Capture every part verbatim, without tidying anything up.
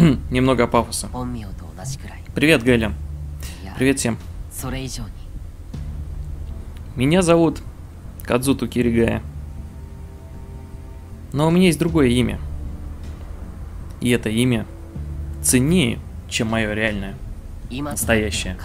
Немного пафоса. Привет, Гэлли. Привет всем. Меня зовут Кадзуту Киригая. Но у меня есть другое имя. И это имя ценнее, чем мое реальное, настоящее.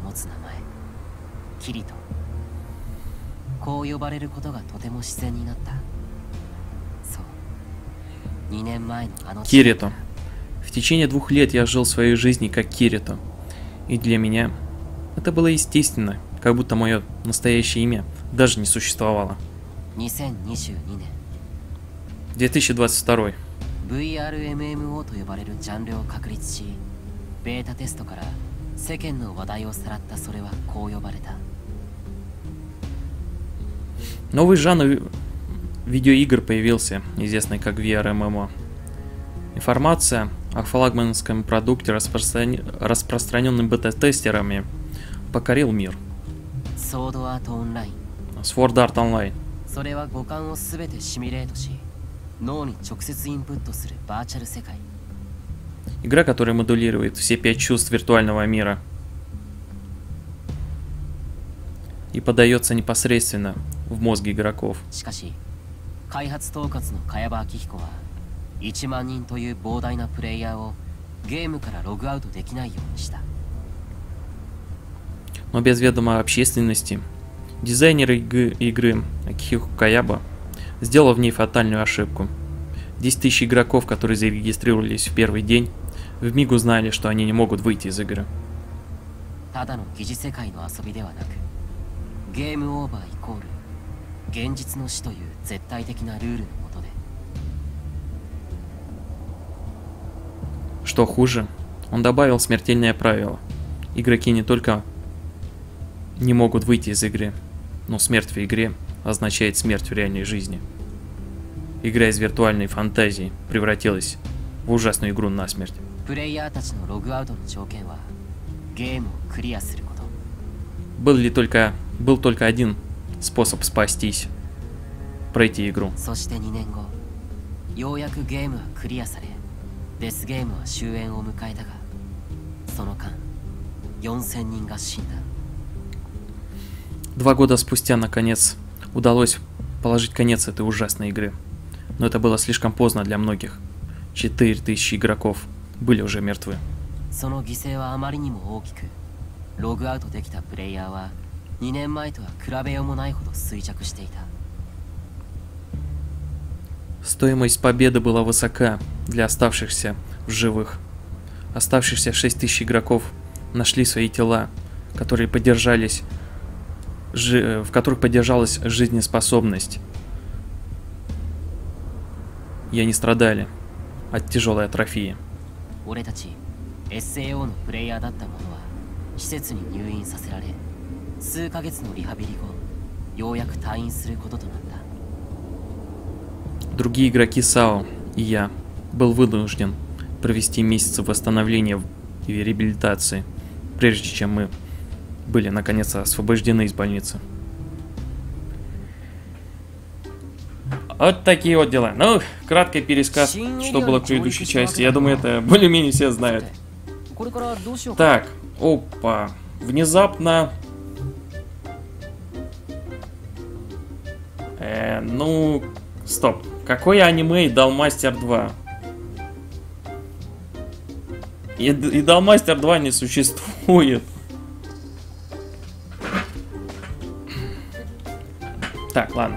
Кирито. В течение двух лет я жил своей жизнью как Кирито. И для меня это было естественно, как будто мое настоящее имя даже не существовало. две тысячи двадцать второй. Новый жанр видеоигр появился, известный как ви ар эм эм о. Информация о флагманском продукте, распростран... распространенном бета-тестерами, покорил мир. Sword Art Online. Игра, которая модулирует все пять чувств виртуального мира и подается непосредственно в мозг игроков. Но без ведома общественности дизайнер игры Акихико Каяба сделал в ней фатальную ошибку. десять тысяч игроков, которые зарегистрировались в первый день, вмиг узнали, что они не могут выйти из игры. Что хуже, он добавил смертельное правило. Игроки не только не могут выйти из игры, но смерть в игре означает смерть в реальной жизни. Игра из виртуальной фантазии превратилась в ужасную игру насмерть. Был ли только, был только один способ спастись: пройти игру. Два года спустя, наконец, удалось положить конец этой ужасной игры. Но это было слишком поздно для многих. Четыре тысячи игроков были уже мертвы. Стоимость победы была высока для оставшихся в живых. Оставшиеся шесть тысяч игроков нашли свои тела, которые поддержались, в которых поддержалась жизнеспособность. И они страдали от тяжелой атрофии. Другие игроки САО и я был вынужден провести месяцы восстановления и реабилитации, прежде чем мы были наконец освобождены из больницы. Вот такие вот дела. Ну, краткий пересказ, что было в предыдущей части. Я думаю, это более-менее все знают. Так, опа. Внезапно... Э, ну, стоп. Какое аниме Идолмастер два? И Идолмастер два не существует. Так, ладно.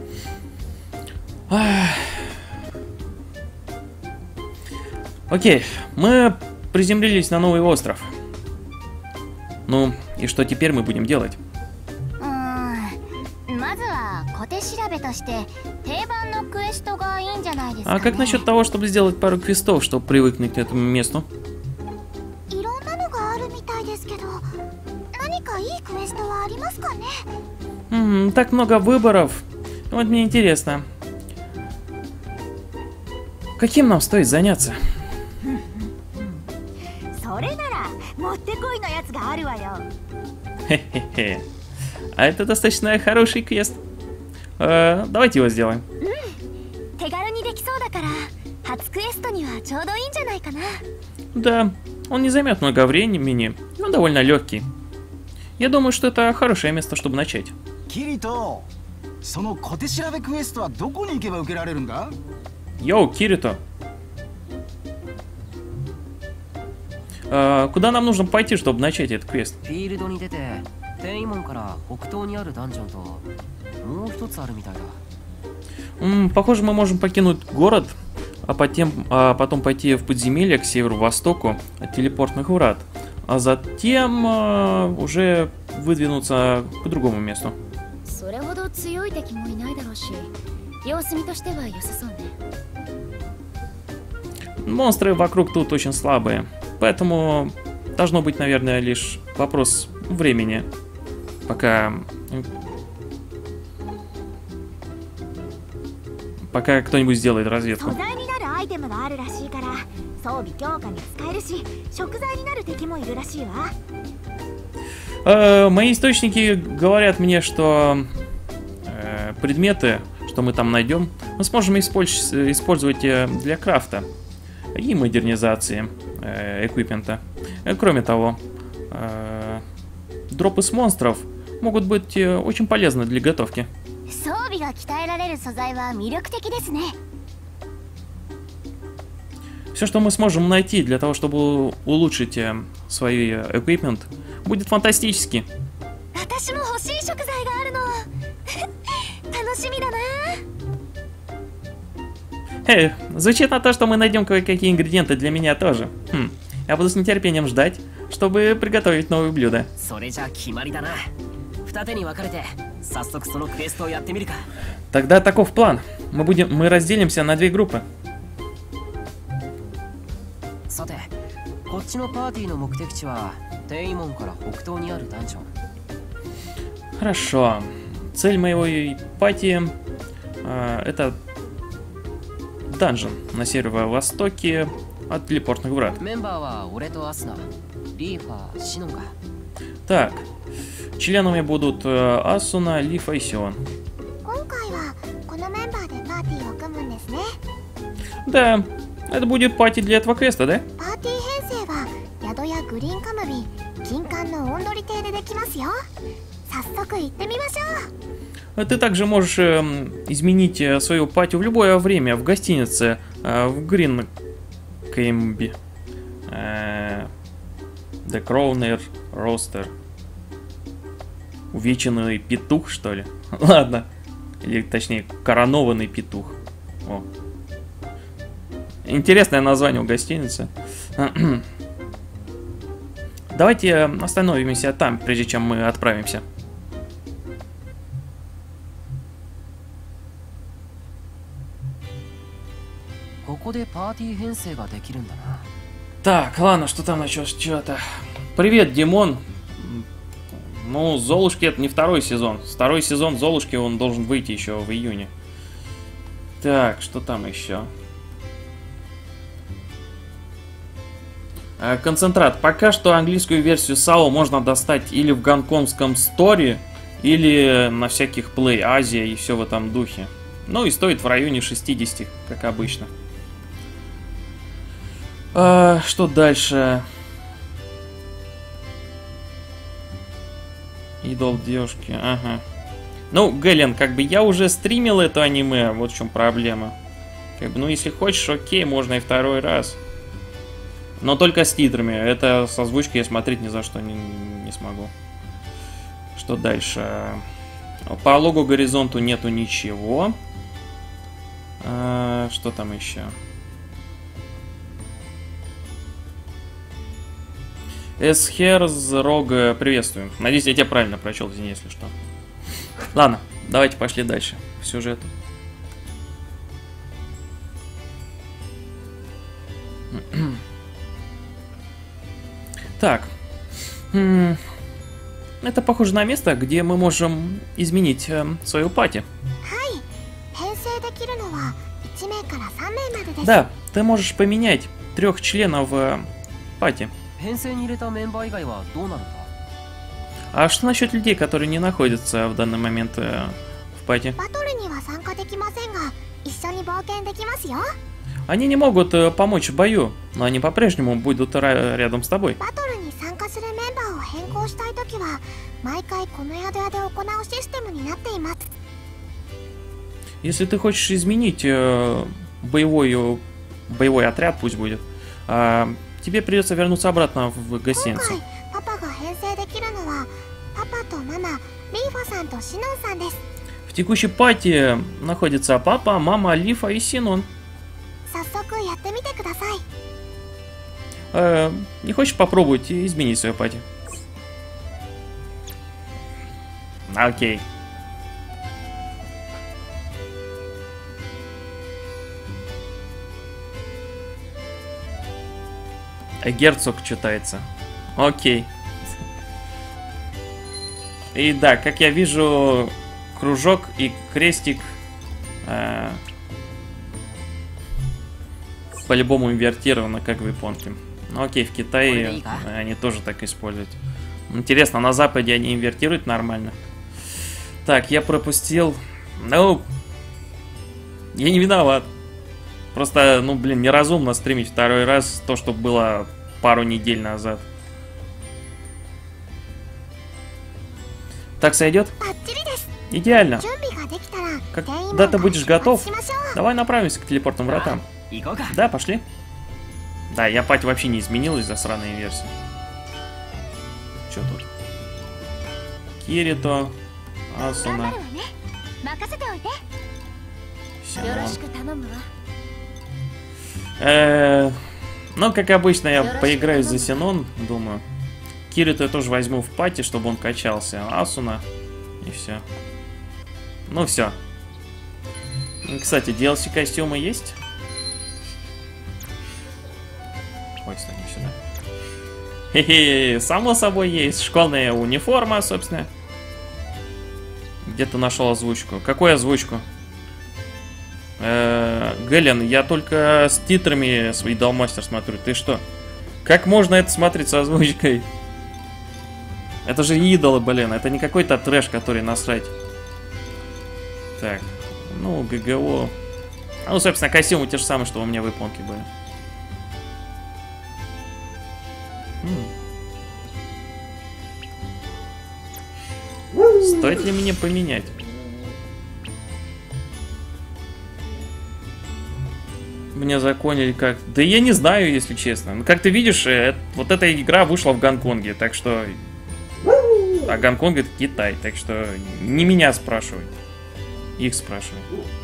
Окей, мы приземлились на новый остров. Ну, и что теперь мы будем делать? А как насчет того, чтобы сделать пару квестов, чтобы привыкнуть к этому месту? М-м, так много выборов. Вот мне интересно, каким нам стоит заняться? Хе-хе-хе. А это достаточно хороший квест. Э, давайте его сделаем. 初クエストにはちょうどいいんじゃないかな。 Да, он не займет много времени, и он довольно легкий. Я думаю, что это хорошее место, чтобы начать. キリト、その小手調べクエストはどこに行けば受けられるんだ？ Йоу, Кирито. А, куда нам нужно пойти, чтобы начать этот квест? フィールドに出て天門から北東にあるダンジョンともう一つあるみたいだ。 М, похоже, мы можем покинуть город, а потом, а потом пойти в подземелье к северо-востоку от телепортных врат, а затем а, уже выдвинуться к другому месту. それほど強い敵もいないだろうし、様子見としては良さそうね。 Монстры вокруг тут очень слабые, поэтому должно быть, наверное, лишь вопрос времени, пока... Пока кто-нибудь сделает разведку. 素材になるアイテムがあるらしいから、装備強化に使えるし、食材になる敵もいるらしいわ。 Э, мои источники говорят мне, что э, предметы, что мы там найдем, мы сможем использ- использовать э, для крафта и модернизации э, эквипмента. Э, кроме того, э, дропы с монстров могут быть э, очень полезны для готовки. 装備が鍛えられる素材は魅力的ですね。 Все, что мы сможем найти для того, чтобы улучшить э, свой эквипмент, будет фантастически. 私も欲しい食材があるの。楽しみだな。 Эй, звучит на то, что мы найдем кое-какие ингредиенты для меня тоже. Хм, я буду с нетерпением ждать, чтобы приготовить новые блюда. それじゃ決まりだな。二手に分かれて早速そのクエストをやってみるか。 Тогда таков план. Мы будем, мы разделимся на две группы. さて、こっちのパーティーの目的地は天門から北東にあるダンジョン。 Хорошо. Цель моего пати э, это данжен на северо-востоке от телепортных врат. メンバーは俺とアスナ、リーファー、シノンが。 Так, членами будут э, Асуна, Лифа и Сион. 今回はこのメンバーでパーティーを組むんですね。 Да, это будет пати для этого квеста, да? パーティー編成は宿屋グリーンカムビ金冠のオンドリ邸でできますよ。早速行ってみましょう。 Ты также можешь э, изменить э, свою пати в любое время в гостинице э, в Грин Кэмби. Э, The Crowner Roaster. Увеченный петух, что ли? Ладно. Или точнее, коронованный петух. О. Интересное название у гостиницы. Давайте остановимся там, прежде чем мы отправимся. Так, ладно, что там еще что-то. Привет, Димон. Ну, Золушки это не второй сезон. Второй сезон Золушки, он должен выйти еще в июне. Так, что там еще? Концентрат. Пока что английскую версию САО можно достать или в гонконгском сторе, или на всяких Play Азия и все в этом духе. Ну и стоит в районе шестидесяти, как обычно. А, что дальше? Идол девушки, ага. Ну, Гэлен, как бы я уже стримил это аниме, вот в чем проблема. Как бы, ну, если хочешь, окей, можно и второй раз. Но только с титрами. Это с озвучкой я смотреть ни за что не, не смогу. Что дальше? По логу горизонту нету ничего. А, что там еще? Эсхерз Рога, приветствую. Надеюсь, я тебя правильно прочел, извини, если что. Ладно, давайте пошли дальше в сюжет. Так. Это похоже на место, где мы можем изменить э, свою пати. Да, ты можешь поменять трех членов э, пати. А что насчет людей, которые не находятся в данный момент э, в пати? Они не могут э, помочь в бою, но они по-прежнему будут рядом с тобой. Если ты хочешь изменить э, боевой, боевой отряд, пусть будет, э, тебе придется вернуться обратно в гостиницу. В текущей пати находятся папа, мама, Лифа и Синон. Э, не хочешь попробовать изменить свою пати? Окей. А герцог читается. Окей. И да, как я вижу, кружок и крестик э, по-любому инвертировано, как в японке. Ну окей, в Китае они тоже так используют. Интересно, на Западе они инвертируют нормально? Так, я пропустил... Ну... Я не виноват. Просто, ну, блин, неразумно стримить второй раз то, что было пару недель назад. Так сойдет? Идеально. Когда ты будешь готов, давай направимся к телепортным вратам. Да, пошли. Да, я пать вообще не изменилась за сраные версии. Что тут? Кирито, Асуна, Синон. Э, ну, как обычно, я поиграю за Синон, думаю. Кирито я тоже возьму в пати, чтобы он качался. Асуна. И все. Ну, все. Кстати, ди эл си костюмы есть? Ой, стой, не сюда. Хе-хе, само собой есть. Школьная униформа, собственно. Где-то нашел озвучку. Какую озвучку? Э -э, Гэлен, я только с титрами свои Идолмастер смотрю. Ты что? Как можно это смотреть с озвучкой? Это же идолы, блин. Это не какой-то трэш, который насрать. Так. Ну, ГГО. Ну, собственно, костюмы те же самые, что у меня в японке были. Стоит ли мне поменять? Мне законили как... Да я не знаю, если честно. Ну, как ты видишь, э, вот эта игра вышла в Гонконге, так что... А Гонконг это Китай, так что не меня спрашивай. Их спрашивай.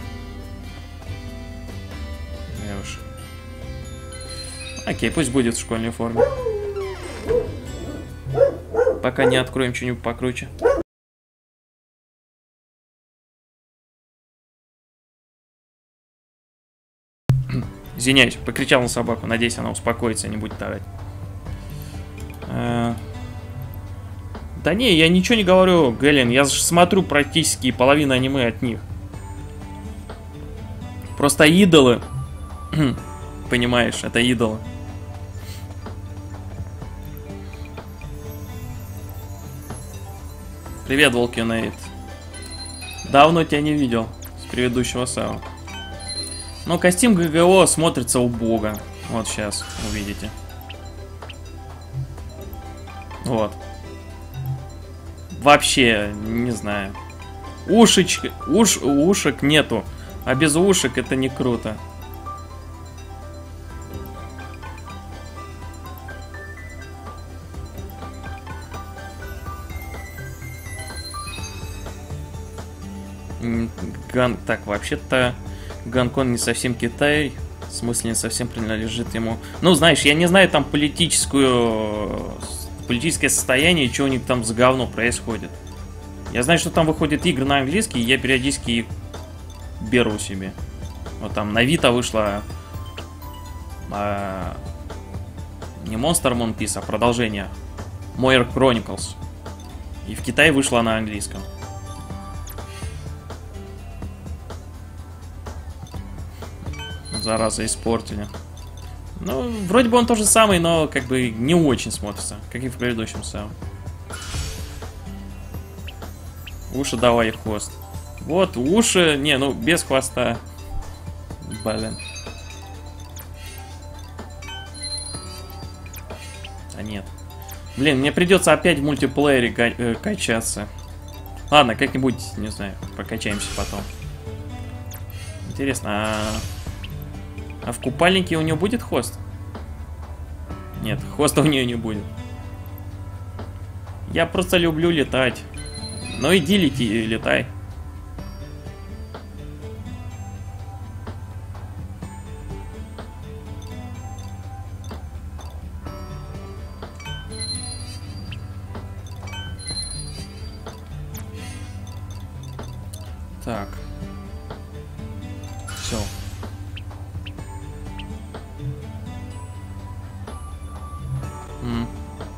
Я уж... Окей, пусть будет в школьной форме. Пока не откроем что-нибудь покруче. Извиняюсь, покричал на собаку. Надеюсь, она успокоится и не будет орать. Э... Да не, я ничего не говорю, Гэлен. Я смотрю практически половину аниме от них. Просто идолы. Понимаешь, это идолы. Привет, Волкинейт. Давно тебя не видел с предыдущего сава. Но костюм ГГО смотрится убого. Вот сейчас увидите. Вот. Вообще, не знаю. Ушечки, уш, ушек нету. А без ушек это не круто. Ган... Так, вообще-то Гонконг не совсем Китай. В смысле, не совсем принадлежит ему. Ну, знаешь, я не знаю там политическую... политическое состояние, что у них там за говно происходит. Я знаю, что там выходят игры на английский, и я периодически их беру себе. Вот там на Vita вышла... А... Не Monster One Piece, а продолжение. Moir Chronicles. И в Китае вышла на английском. Зараза, испортили. Ну, вроде бы он тот же самый, но как бы не очень смотрится, как и в предыдущем самом. Уши давай и хвост. Вот, уши... Не, ну, без хвоста. Блин. А нет. Блин, мне придется опять в мультиплеере ка качаться. Ладно, как-нибудь, не знаю, прокачаемся потом. Интересно, а... а в купальнике у нее будет хвост? Нет, хвоста у нее не будет. Я просто люблю летать. Ну иди лети, летай. Так. Все. М.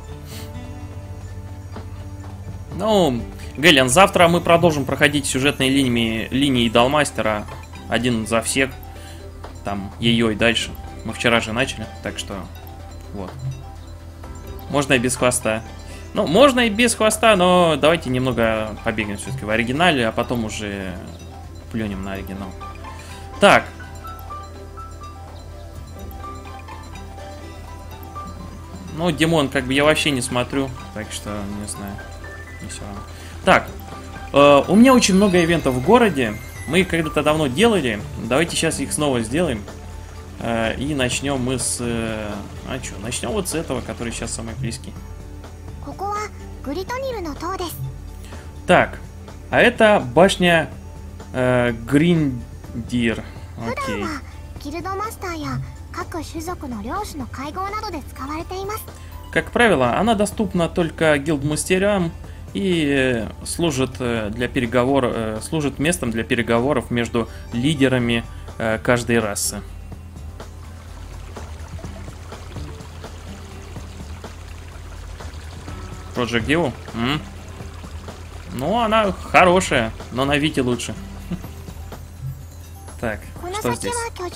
Ну, Гэлен, завтра мы продолжим проходить сюжетные линии, линии Далмастера. Один за всех. Там, ее и дальше. Мы вчера же начали, так что... Вот. Можно и без хвоста. Ну, можно и без хвоста, но давайте немного побегаем все-таки в оригинале, а потом уже плюнем на оригинал. Так. Ну, Димон, как бы я вообще не смотрю, так что не знаю. Не все равно. Так. Э, у меня очень много ивентов в городе. Мы их когда-то давно делали. Давайте сейчас их снова сделаем. Э, и начнем мы с... Э, а что? Начнем вот с этого, который сейчас самый близкий. Так, а это башня э, Гриндир. Окей. Как правило, она доступна только гилдмастерам и служит для переговоров, служит местом для переговоров между лидерами э, каждой расы. Project Div? М? Ну, она хорошая, но на Вите лучше. Так, что здесь?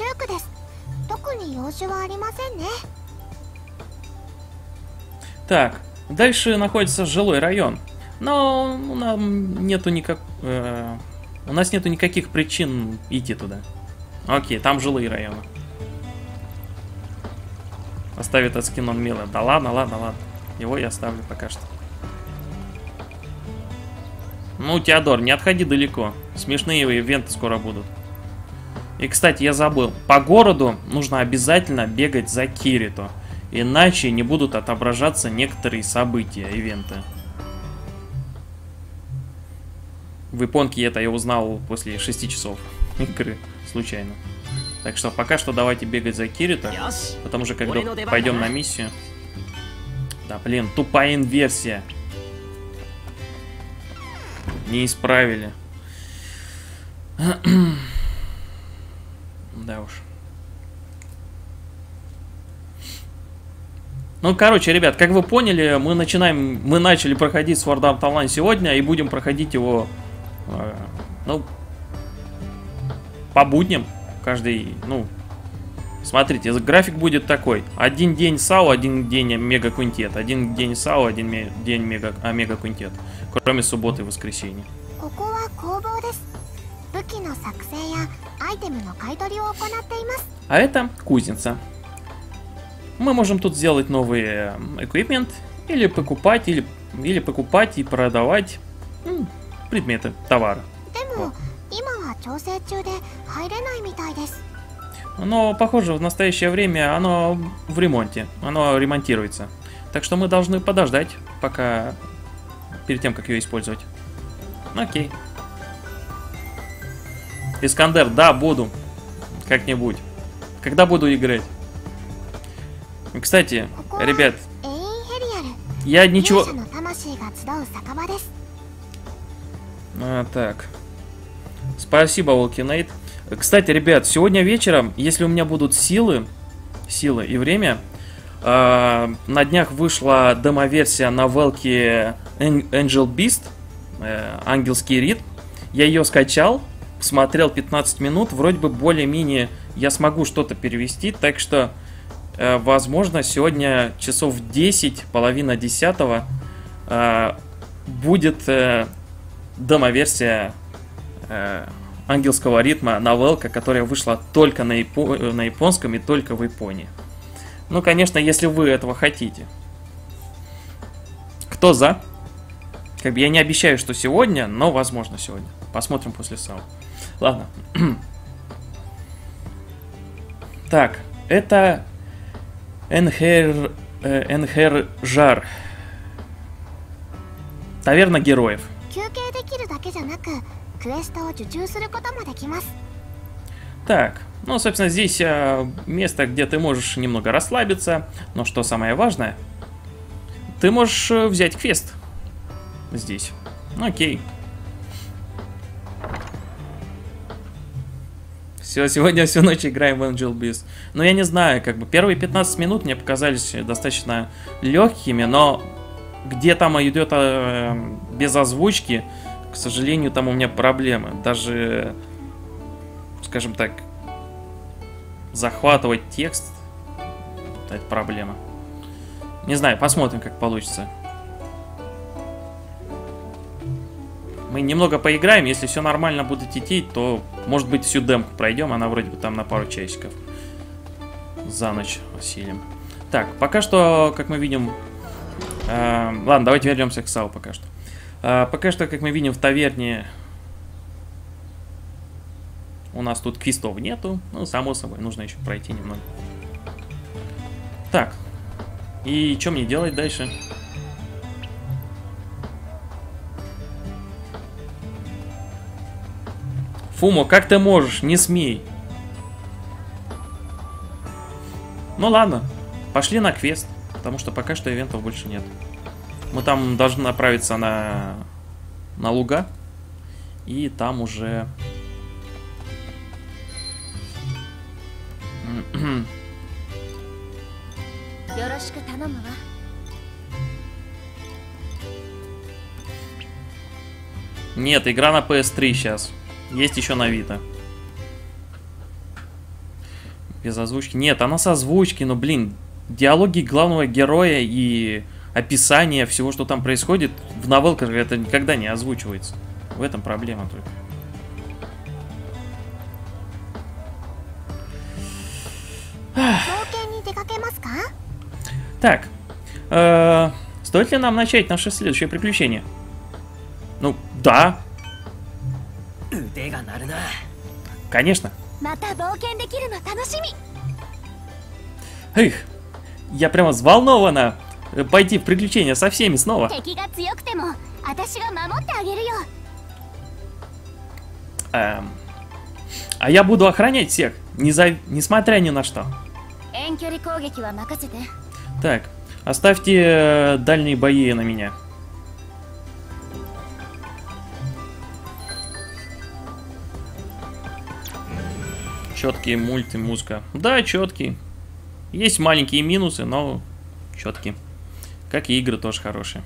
Так, дальше находится жилой район. Но у нас нету никак... Э, у нас нету никаких причин идти туда. Окей, там жилые районы. Оставит от скин он мило. Да ладно, ладно, ладно. Его я оставлю пока что. Ну, Теодор, не отходи далеко. Смешные ивенты скоро будут. И, кстати, я забыл. По городу нужно обязательно бегать за Кирито. Иначе не будут отображаться некоторые события, ивенты. В японке это я узнал после шести часов игры. Случайно. Так что пока что давайте бегать за Кирито. Потому что когда пойдем на миссию... Да, блин, тупая инверсия. Не исправили. Да уж. Ну, короче, ребят, как вы поняли, мы начинаем, мы начали проходить Sword Art Online сегодня и будем проходить его, э, ну, по будням. Каждый, ну, смотрите, график будет такой. Один день САУ, один день Мега Квинтет. Один день САУ, один ме день Мега, а, Мега Квинтет. Кроме субботы и воскресенья. А это кузница. Мы можем тут сделать новый эквипмент. Или покупать, или, или покупать и продавать м, предметы, товары. Вот. Но, похоже, в настоящее время оно в ремонте. Оно ремонтируется. Так что мы должны подождать, пока... Перед тем, как ее использовать. Окей. Искандер, да, буду. Как-нибудь. Когда буду играть. Кстати, ребят, я ничего... А, так. Спасибо, Волкинейт. Кстати, ребят, сегодня вечером, если у меня будут силы, силы и время, э, на днях вышла демо-версия новелки Angel Beast, э, Ангельский ритм. Я ее скачал, смотрел пятнадцать минут, вроде бы более-менее я смогу что-то перевести, так что, э, возможно, сегодня часов десять, половина десятого, э, будет э, демо-версия э, Ангельского ритма, новелка, которая вышла только на, япо... на японском и только в Японии. Ну, конечно, если вы этого хотите. Кто за? Как бы я не обещаю, что сегодня, но возможно сегодня. Посмотрим после САУ. Ладно. Так, это Энхер... Э, Энхер-Жар. Таверна героев. Так, ну, собственно, здесь э, место, где ты можешь немного расслабиться. Но что самое важное, ты можешь э, взять квест здесь. Окей. Все, сегодня всю ночь играем в Angel Beats. Но я не знаю, как бы первые пятнадцать минут мне показались достаточно легкими, но где там идет э, без озвучки, к сожалению, там у меня проблемы. Даже, скажем так, захватывать текст — это проблема. Не знаю, посмотрим, как получится. Мы немного поиграем, если все нормально будет идти, то, может быть, всю демку пройдем, она вроде бы там на пару часиков. За ночь осилим. Так, пока что, как мы видим... Э, ладно, давайте вернемся к САУ пока что. Э, пока что, как мы видим, в таверне у нас тут квестов нету. Ну, само собой, нужно еще пройти немного. Так, и что мне делать дальше? Фумо, как ты можешь? Не смей. Ну ладно, пошли на квест, потому что пока что ивентов больше нет. Мы там должны направиться на, на луга, и там уже... Нет, игра на пи эс три сейчас. Есть еще на Vita. Без озвучки. Нет, она с озвучки, но, блин, диалоги главного героя и описание всего, что там происходит, в новелках это никогда не озвучивается. В этом проблема только. Так, э, стоит ли нам начать наше следующее приключение? Ну, да. Конечно. Эх, я прямо взволнована пойти в приключения со всеми снова. Эм, а я буду охранять всех, не за... несмотря ни на что. Так, оставьте дальние бои на меня. Четкие мульты, музыка. Да, четкие. Есть маленькие минусы, но четкие. Как и игры тоже хорошие.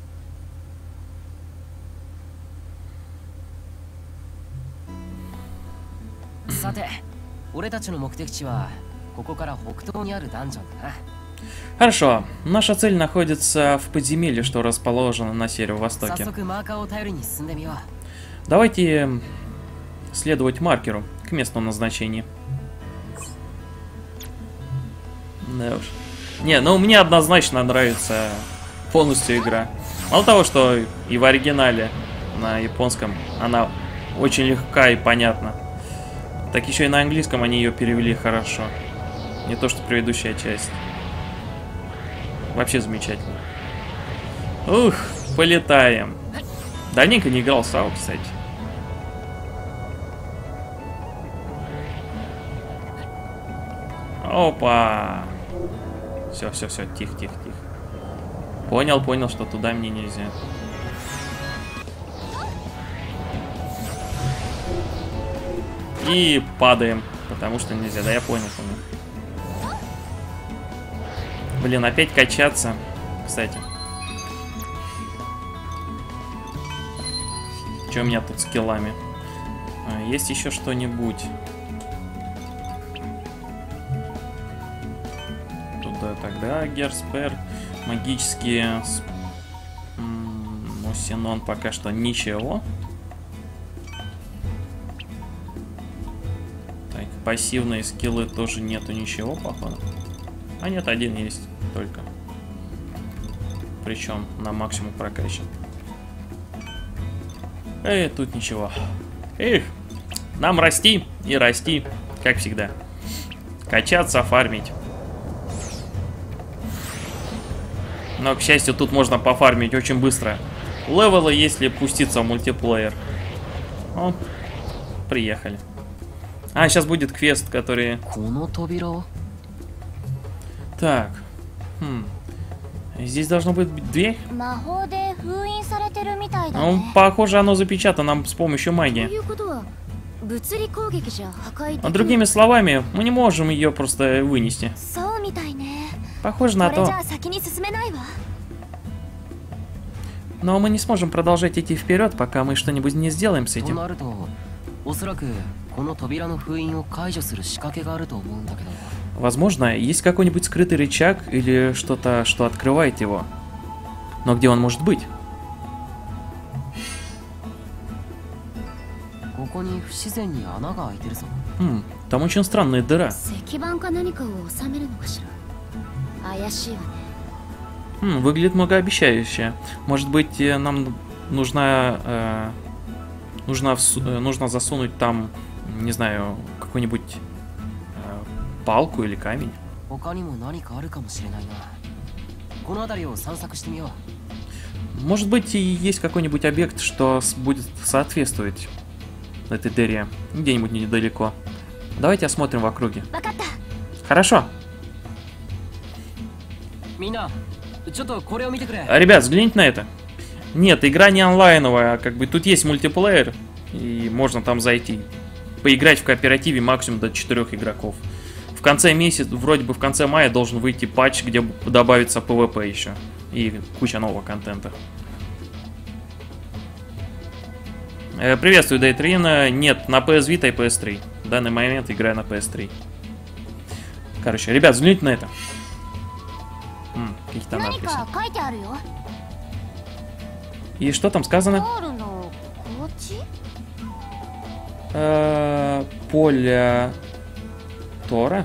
Хорошо. Наша цель находится в подземелье, что расположено на северо-востоке. Давайте следовать маркеру к местному назначению. Да уж. Не, ну мне однозначно нравится полностью игра. Мало того, что и в оригинале на японском она очень легка и понятна, так еще и на английском они ее перевели хорошо. Не то, что предыдущая часть. Вообще замечательно. Ух, полетаем. Давненько не играл в САУ, кстати. Опа! Все, все, все, тихо, тихо, тихо. Понял, понял, что туда мне нельзя. И падаем, потому что нельзя. Да, я понял, понял. Блин, опять качаться. Кстати. Что у меня тут с скиллами? А, есть еще что-нибудь? Туда тогда Герспер. Магические. Мусинон пока что ничего. Так, пассивные скиллы тоже нету ничего, походу. А нет, один есть только. причем на максимум прокачан. Эй, тут ничего. Эх, нам расти и расти, как всегда. Качаться, фармить. Но, к счастью, тут можно пофармить очень быстро левелы, если пуститься в мультиплеер. О, приехали. А, сейчас будет квест, который... Так. Хм. Здесь должно быть дверь. Ну, похоже, оно запечатано с помощью магии. А другими словами, мы не можем ее просто вынести. Похоже на то. Но мы не сможем продолжать идти вперед, пока мы что-нибудь не сделаем с этим. Возможно, есть какой-нибудь скрытый рычаг или что-то, что открывает его. Но где он может быть? Хм, там очень странная дыра. Хм, выглядит многообещающе. Может быть, нам нужна, э, нужно, э, нужно засунуть там, не знаю, какой-нибудь э, палку или камень. Может быть, и есть какой-нибудь объект, что будет соответствовать этой дыре, где-нибудь недалеко. Давайте осмотрим в округе. Хорошо. Ребят, взгляните на это. Нет, игра не онлайновая, а как бы тут есть мультиплеер, и можно там зайти. Поиграть в кооперативе максимум до четырёх игроков. В конце месяца, вроде бы в конце мая должен выйти патч, где добавится пэ вэ пэ еще. И куча нового контента. Э, приветствую, Дейтрина. Нет, на пи эс Vita и пи эс три. В данный момент играю на пи эс три. Короче, ребят, взгляните на это. Какие-то надписи. И что там сказано? Э, поле Тора?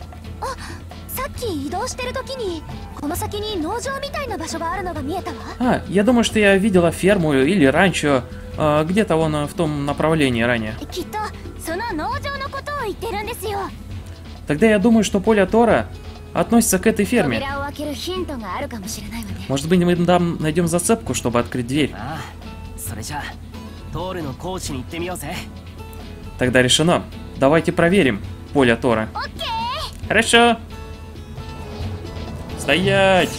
А, я думаю, что я видела ферму или ранчо э, где-то вон в том направлении ранее. Тогда я думаю, что поле Тора относится к этой ферме. Может быть, мы там найдем зацепку, чтобы открыть дверь. Тогда решено. Давайте проверим поле Тора. Хорошо. Стоять.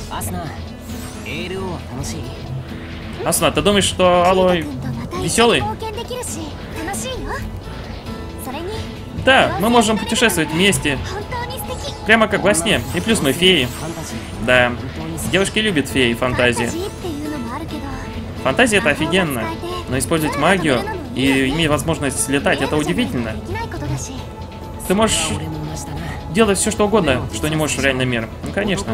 Асуна, ты думаешь, что Алой веселый? Да, мы можем путешествовать вместе. Прямо как во сне. И плюс мы феи. Да. Девушки любят феи и фантазии. Фантазия — это офигенно. Но использовать магию и иметь возможность летать — это удивительно. Ты можешь делать все, что угодно, что не можешь в реальном мире. Ну, конечно.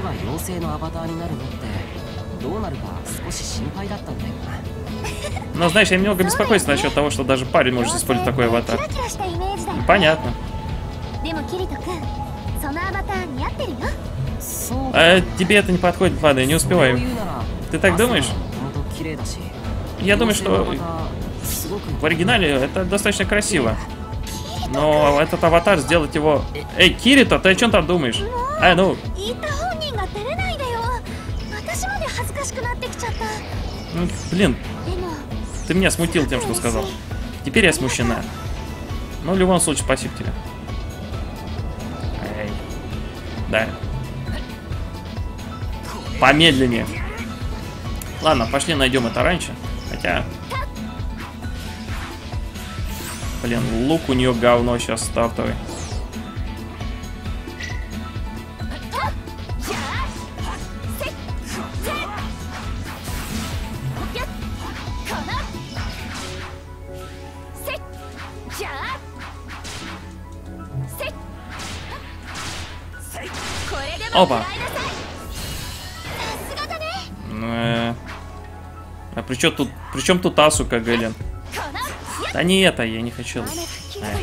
Но, знаешь, я немного беспокоюсь насчет того, что даже парень может использовать такой аватар. Понятно. А тебе это не подходит, ладно, я не успеваю. Ты так думаешь? Я думаю, что в оригинале это достаточно красиво. Но этот аватар, сделать его... Эй, Кирита, ты о чем там думаешь? А, ну... Ну, блин. Ты меня смутил тем, что сказал. Теперь я смущена. Но в любом случае, спасибо тебе. Эй. Да. Помедленнее. Ладно, пошли найдем это раньше. Хотя... Блин, лук у нее говно сейчас стартовый. Опа. Э, а при чем тут, при чем тут Асука, Гэлен? Да не это, я не хочу. Э.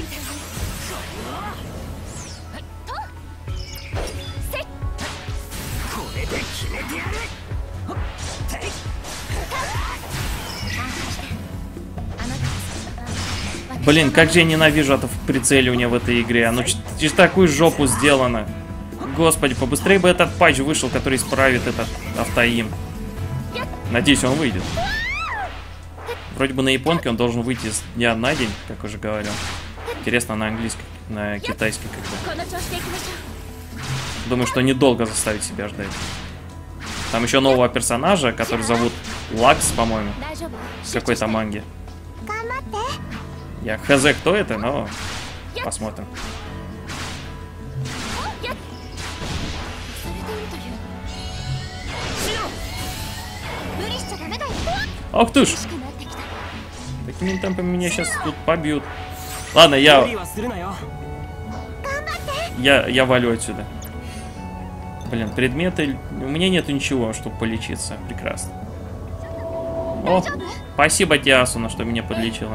Блин, как же я ненавижу автоприцеливание в этой игре. Оно через такую жопу сделано. Господи, побыстрее бы этот патч вышел, который исправит этот автоим. Надеюсь, он выйдет. Вроде бы на японке он должен выйти с дня на день, как уже говорил. Интересно, на английском, на китайском когда. Думаю, что недолго заставить себя ждать. Там еще нового персонажа, который зовут Лакс, по-моему. С какой-то манги. Я хз, кто это, но посмотрим. Ох ты ж! Такими темпами меня сейчас тут побьют. Ладно, я... Я, я валю отсюда. Блин, предметы... У меня нету ничего, чтобы полечиться. Прекрасно. О, спасибо тебе, Асуна, что меня подлечила.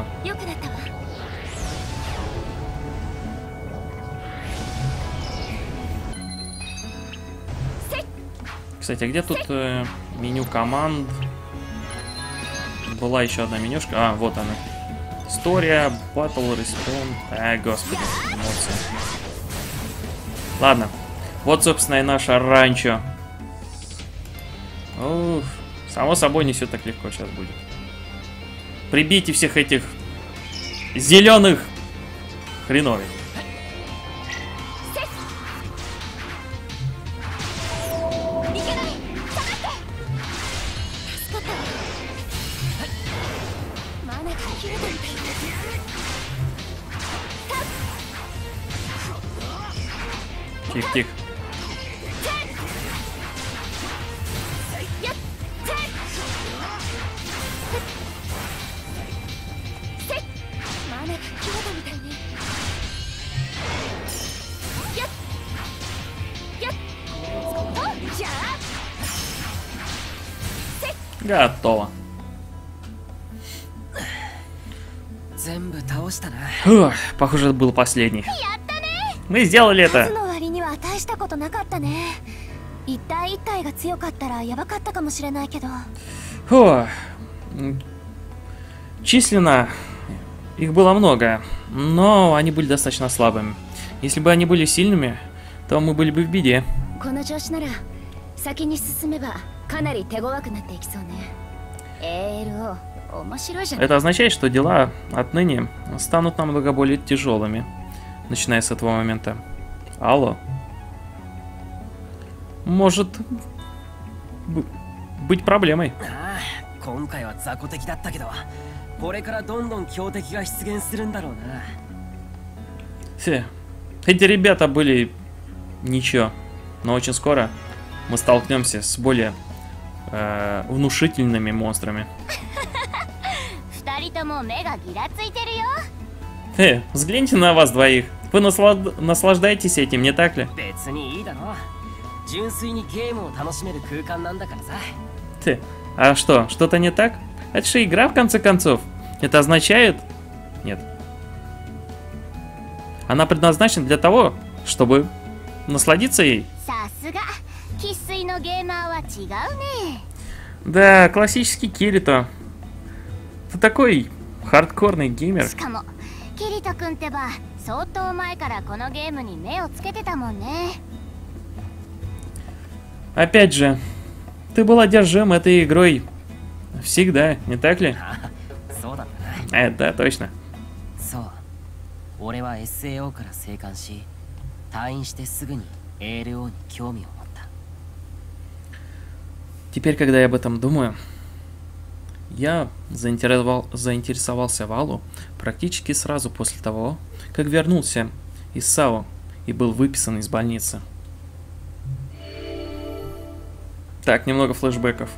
Кстати, а где тут э, меню команд? Была еще одна менюшка. А, вот она. История, Battle Respawn. Ай, господи, эмоции. Ладно. Вот, собственно, и наше ранчо. Ух, само собой, не все так легко сейчас будет. Прибейте всех этих зеленых хреновин. Тихо-тихо. Готово. Фух, похоже, это был последний. Мы сделали это. Фух. Численно их было много, но они были достаточно слабыми. Если бы они были сильными, то мы были бы в беде. Это означает, что дела отныне станут намного более тяжелыми, начиная с этого момента. Алло. Может быть проблемой. Все. Эти ребята были ничего, но очень скоро мы столкнемся с более э, внушительными монстрами. Э, взгляните на вас двоих. Вы наслад... наслаждаетесь этим, не так ли? Ты, а что, что-то не так? Это же игра, в конце концов. Это означает... Нет. Она предназначена для того, чтобы насладиться ей. Да, классический Кирито. Ты такой хардкорный геймер. Опять же, ты был одержим этой игрой всегда, не так ли? Э, да, точно. Теперь, когда я об этом думаю, я заинтересовал, заинтересовался Валу практически сразу после того, как вернулся из САО и был выписан из больницы. Так, немного флешбеков.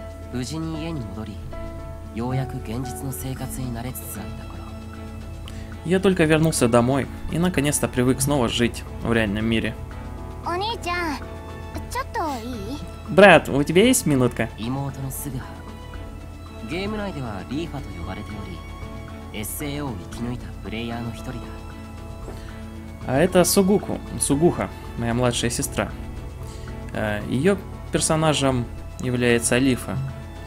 Я только вернулся домой и наконец-то привык снова жить в реальном мире. Брат, у тебя есть минутка? А это Сугуку, Сугуха, моя младшая сестра. Ее персонажем является Лифа.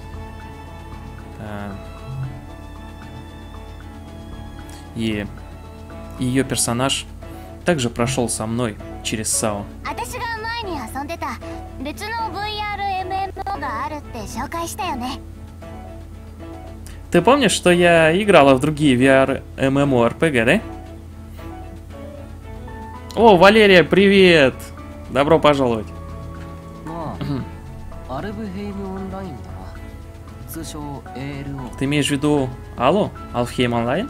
И ее персонаж также прошел со мной через САО. Ты помнишь, что я играла в другие ви ар эм эм о ар пи джи, да? О, Валерия, привет! Добро пожаловать. Ты имеешь в виду Алло? Алфхейм онлайн?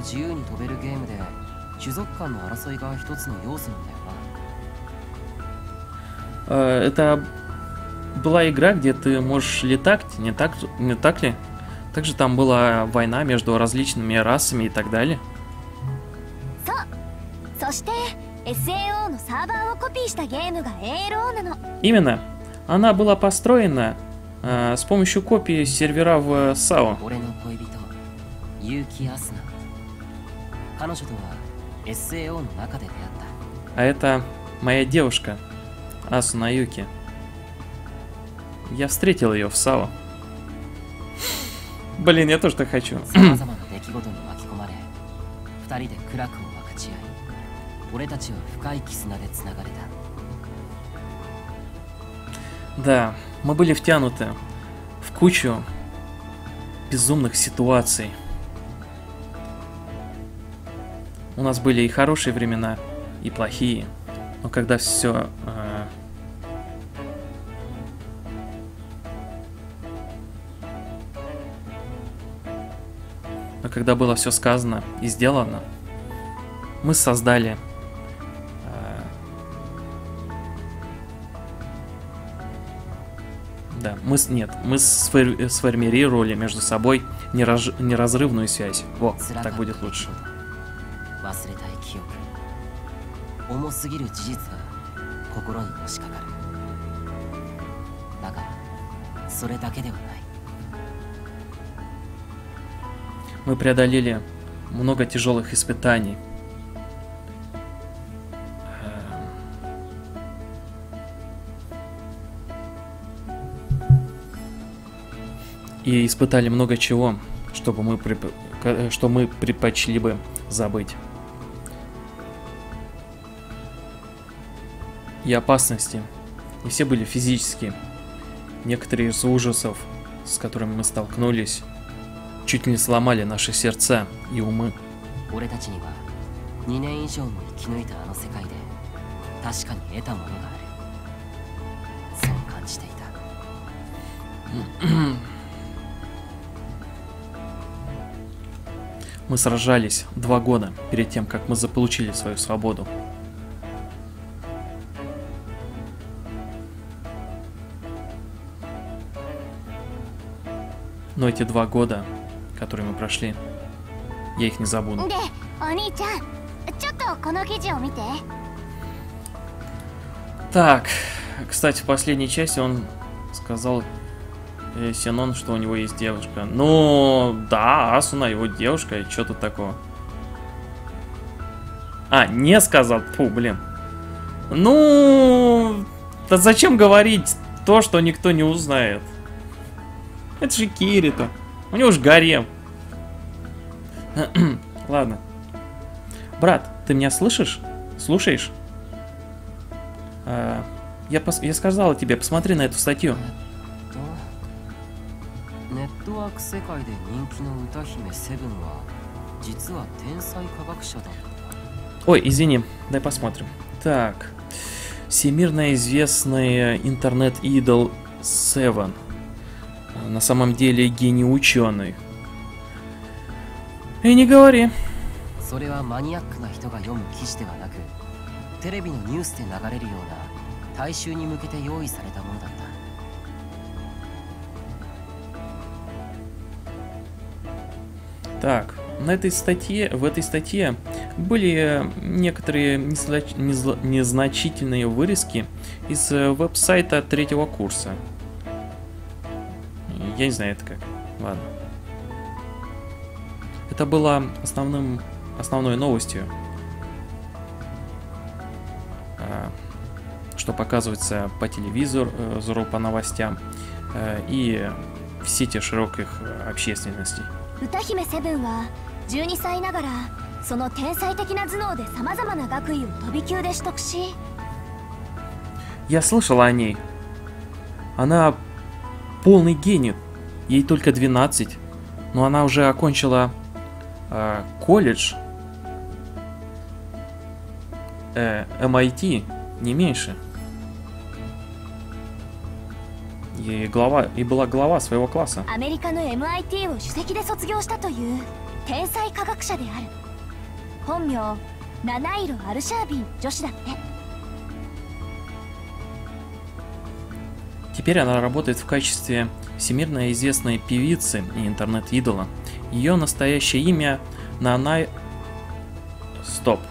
Это была игра, где ты можешь летать, не так, не так ли? Также там была война между различными расами и так далее. Именно. Она была построена э, с помощью копии сервера в САО. А это моя девушка, Асуна Юки. Я встретил ее в САО. Блин, я тоже так хочу. Да, мы были втянуты в кучу безумных ситуаций. У нас были и хорошие времена, и плохие. Но когда все... Э... Но когда было все сказано и сделано, мы создали... Э... Да, мы... Нет, мы сфор... сформировали между собой нераз... неразрывную связь. Во, так будет лучше. Мы преодолели много тяжелых испытаний. И испытали много чего, чтобы мы прип... что мы предпочли бы забыть. И опасности. И все были физические. Некоторые из ужасов, с которыми мы столкнулись, чуть не сломали наши сердца и умы. Мы сражались два года перед тем, как мы заполучили свою свободу. Но эти два года, которые мы прошли, я их не забуду. Так, кстати, в последней части он сказал э, Синон, что у него есть девушка. Ну, да, Асуна его девушка, и что тут такого? А, не сказал, фу, блин. Ну, да зачем говорить то, что никто не узнает? Это же Кирита. У него же гарем. Ладно. Брат, ты меня слышишь? Слушаешь? А, я, пос я сказала тебе, посмотри на эту статью. Ой, извини, дай посмотрим. Так. Всемирно известный интернет-идол Севен. На самом деле гений ученый. И не говори. Так, на этой статье, в этой статье были некоторые незнач, незла, незначительные вырезки из веб-сайта третьего курса. Я не знаю, это как. Ладно. Это было основным, основной новостью, что показывается по телевизору, по новостям и в сети широких общественностей. その天才的な頭脳で様々な学位を飛び級で取得し。 Я слышала о ней. Она полный гений. Ей только двенадцать. Но она уже окончила э, колледж. Э, эм ай ти, не меньше. И, глава, и была глава своего класса. アメリカの エムアイティー を首席で卒業したという天才科学者である。本名七色アルシャービン女子だって。 Теперь она работает в качестве всемирно известной певицы и интернет-идола. Ее настоящее имя Нанай... Стоп.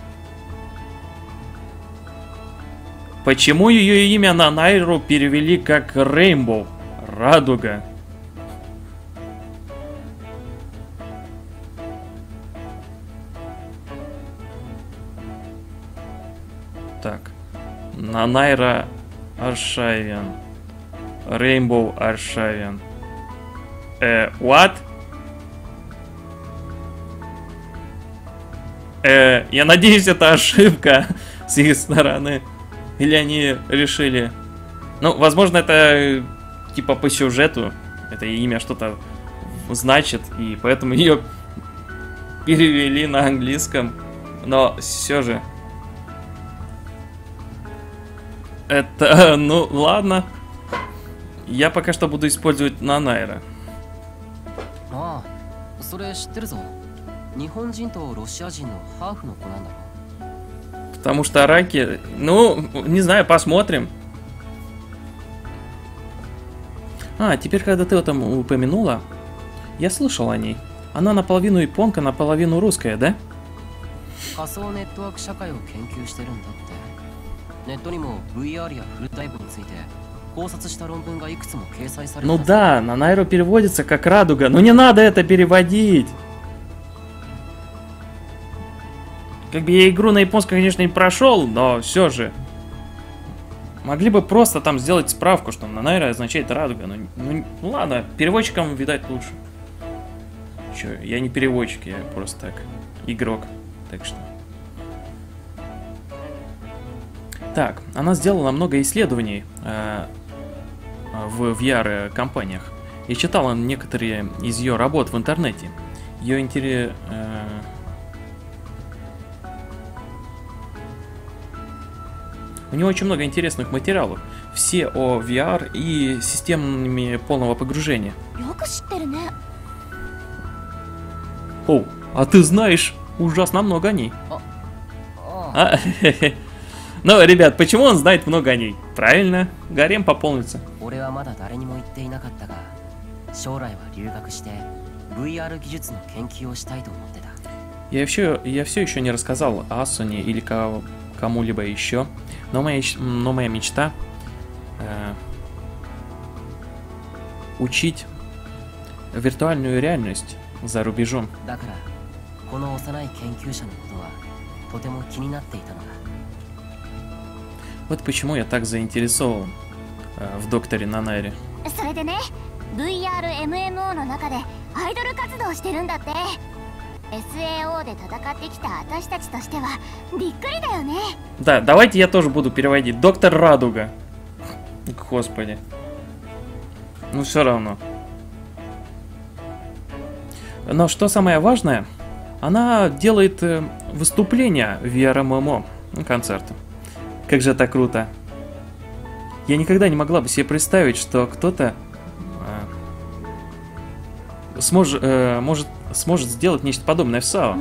Почему ее имя Нанайру перевели как Рейнбоу? Радуга. Так. Нанайра Аршавиан. Рейнбоу Аршавиан. Э, what? Э, я надеюсь, это ошибка с их стороны. Или они решили... Ну, возможно, это типа по сюжету. Это имя что-то значит, и поэтому ее перевели на английском. Но все же... Это... Ну, ладно. Я пока что буду использовать Нанайра. А, потому что Араки... Ну, не знаю, посмотрим. А, теперь, когда ты это упомянула, я слышал о ней. Она наполовину японка, наполовину русская, да? Ну да, Нанайро переводится как радуга, но не надо это переводить. Как бы я игру на японском, конечно, не прошел, но все же. Могли бы просто там сделать справку, что Нанайро означает радуга. Ну, ну, ну ладно, переводчикам, видать, лучше. Че, я не переводчик, я просто так игрок. Так что... Так, она сделала много исследований э, в ви ар-компаниях. Я читал некоторые из ее работ в интернете. Ее интерес... Э, у нее очень много интересных материалов. Все о ви ар и системами полного погружения. О, а ты знаешь ужасно много о ней. А, ну, ребят, почему он знает много о ней? Правильно, гарем пополнится. Я все, я все еще не рассказал Асуне или кому-либо еще, но моя, но моя мечта э, учить виртуальную реальность за рубежом. Вот почему я так заинтересован э, в докторе Нанайре. Да, давайте я тоже буду переводить. Доктор Радуга. Господи. Ну все равно. Но что самое важное, она делает э, выступления в ви ар-эм эм о, концерты. Как же это круто. Я никогда не могла бы себе представить, что кто-то э, смож, э, может, сможет сделать нечто подобное в САО.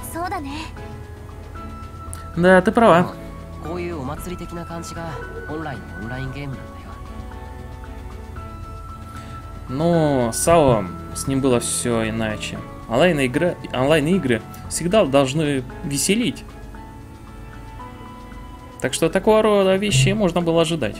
Да, ты права. Но САО, с ним было все иначе. Онлайн-игры, онлайн-игры всегда должны веселить. Так что такого рода вещи можно было ожидать.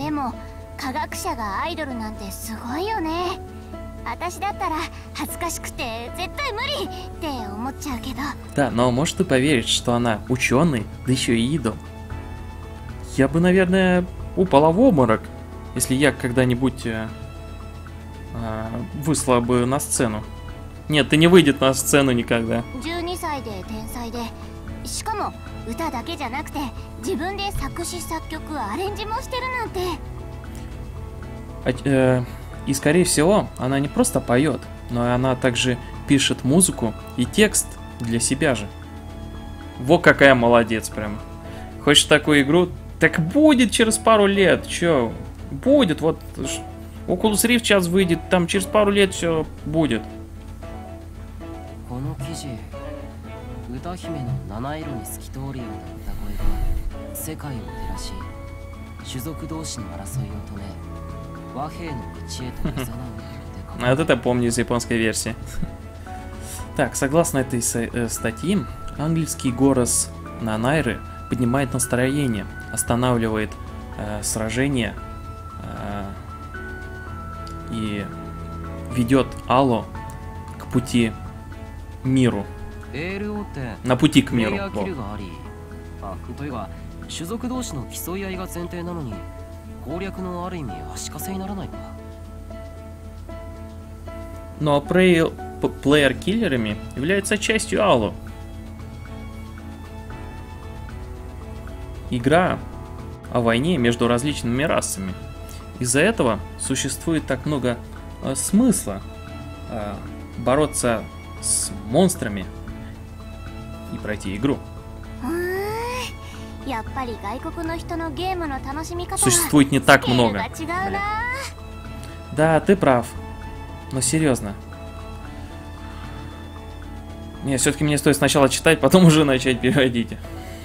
Да, но может ты поверить, что она ученый, да еще и идол. Я бы, наверное, упала в обморок, если я когда-нибудь э, э, вышла бы на сцену. Нет, ты не выйдет на сцену никогда. А, э, и скорее всего, она не просто поет, но и она также пишет музыку и текст для себя же. Во какая молодец прям. Хочешь такую игру? Так будет через пару лет. Чё? Будет. Вот Oculus Rift сейчас выйдет, там через пару лет все будет. А вот это помню из японской версии. Так, согласно этой э, статье, английский голос Нанайры поднимает настроение, останавливает э, сражение э, и ведет Аллу к пути миру. На пути к миру. Но плеер-киллерами являются частью Аллу. Игра о войне между различными расами. Из-за этого существует так много э, смысла э, бороться с монстрами и пройти игру. Существует не так много. Блин. Да, ты прав. Но серьезно. Не, все-таки мне стоит сначала читать, потом уже начать переводить.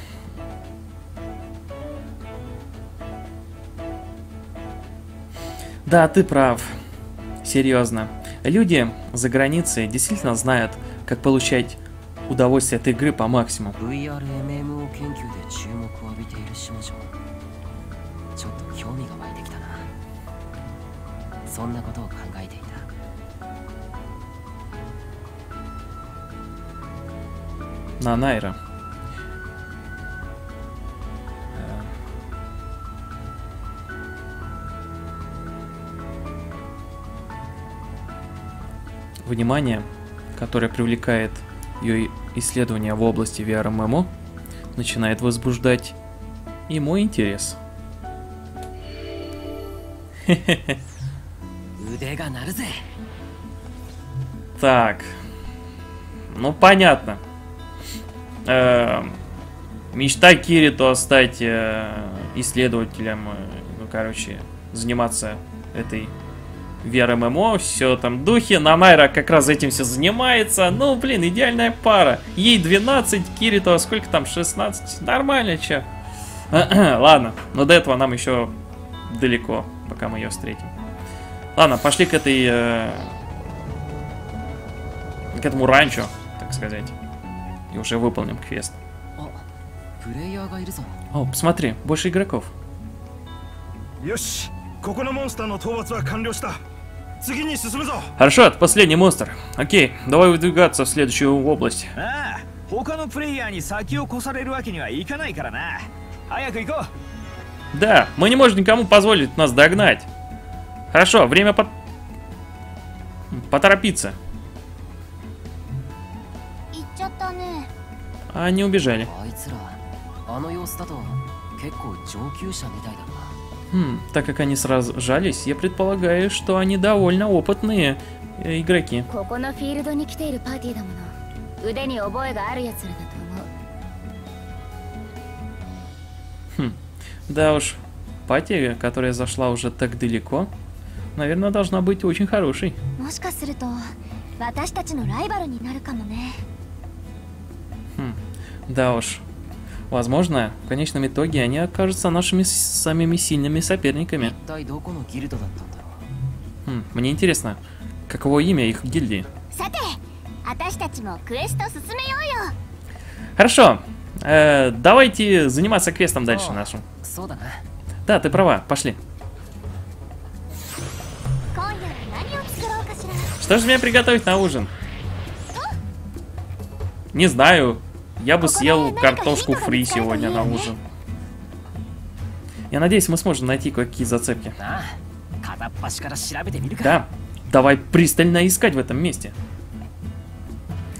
Да, ты прав. Серьезно. Люди за границей действительно знают, как получать удовольствие от игры по максимуму. Нанайра. Внимание, которое привлекает ее исследования в области ви ар эм эм о, начинает возбуждать и мой интерес. Так. Ну, понятно. Э, мечта Кирито стать э, исследователем, э, ну, короче, заниматься этой ви ар эм эм о, все там духи. Нанайра как раз этим все занимается. Ну, блин, идеальная пара. Ей двенадцать, Кирито сколько там, шестнадцать. Нормально, че. Ладно, но до этого нам еще далеко, пока мы ее встретим. Ладно, пошли к этой... Э, к этому ранчо, так сказать. И уже выполним квест. О, посмотри, больше игроков. Хорошо, это последний монстр. Окей, давай выдвигаться в следующую область. Да, мы не можем никому позволить нас догнать. Хорошо, время по... поторопиться. А они убежали. Хм, так как они сражались, я предполагаю, что они довольно опытные э, игроки. Хм, да уж, пати, которая зашла уже так далеко, наверное, должна быть очень хорошей. Хм, да уж. Возможно, в конечном итоге они окажутся нашими самыми сильными соперниками. Хм, мне интересно, каково имя их гильдии? Хорошо, э, давайте заниматься квестом дальше нашим. Да, ты права, пошли. Что же мне приготовить на ужин? Не знаю. Я бы съел картошку фри сегодня на ужин. Я надеюсь, мы сможем найти кое-какие зацепки. Да, давай пристально искать в этом месте.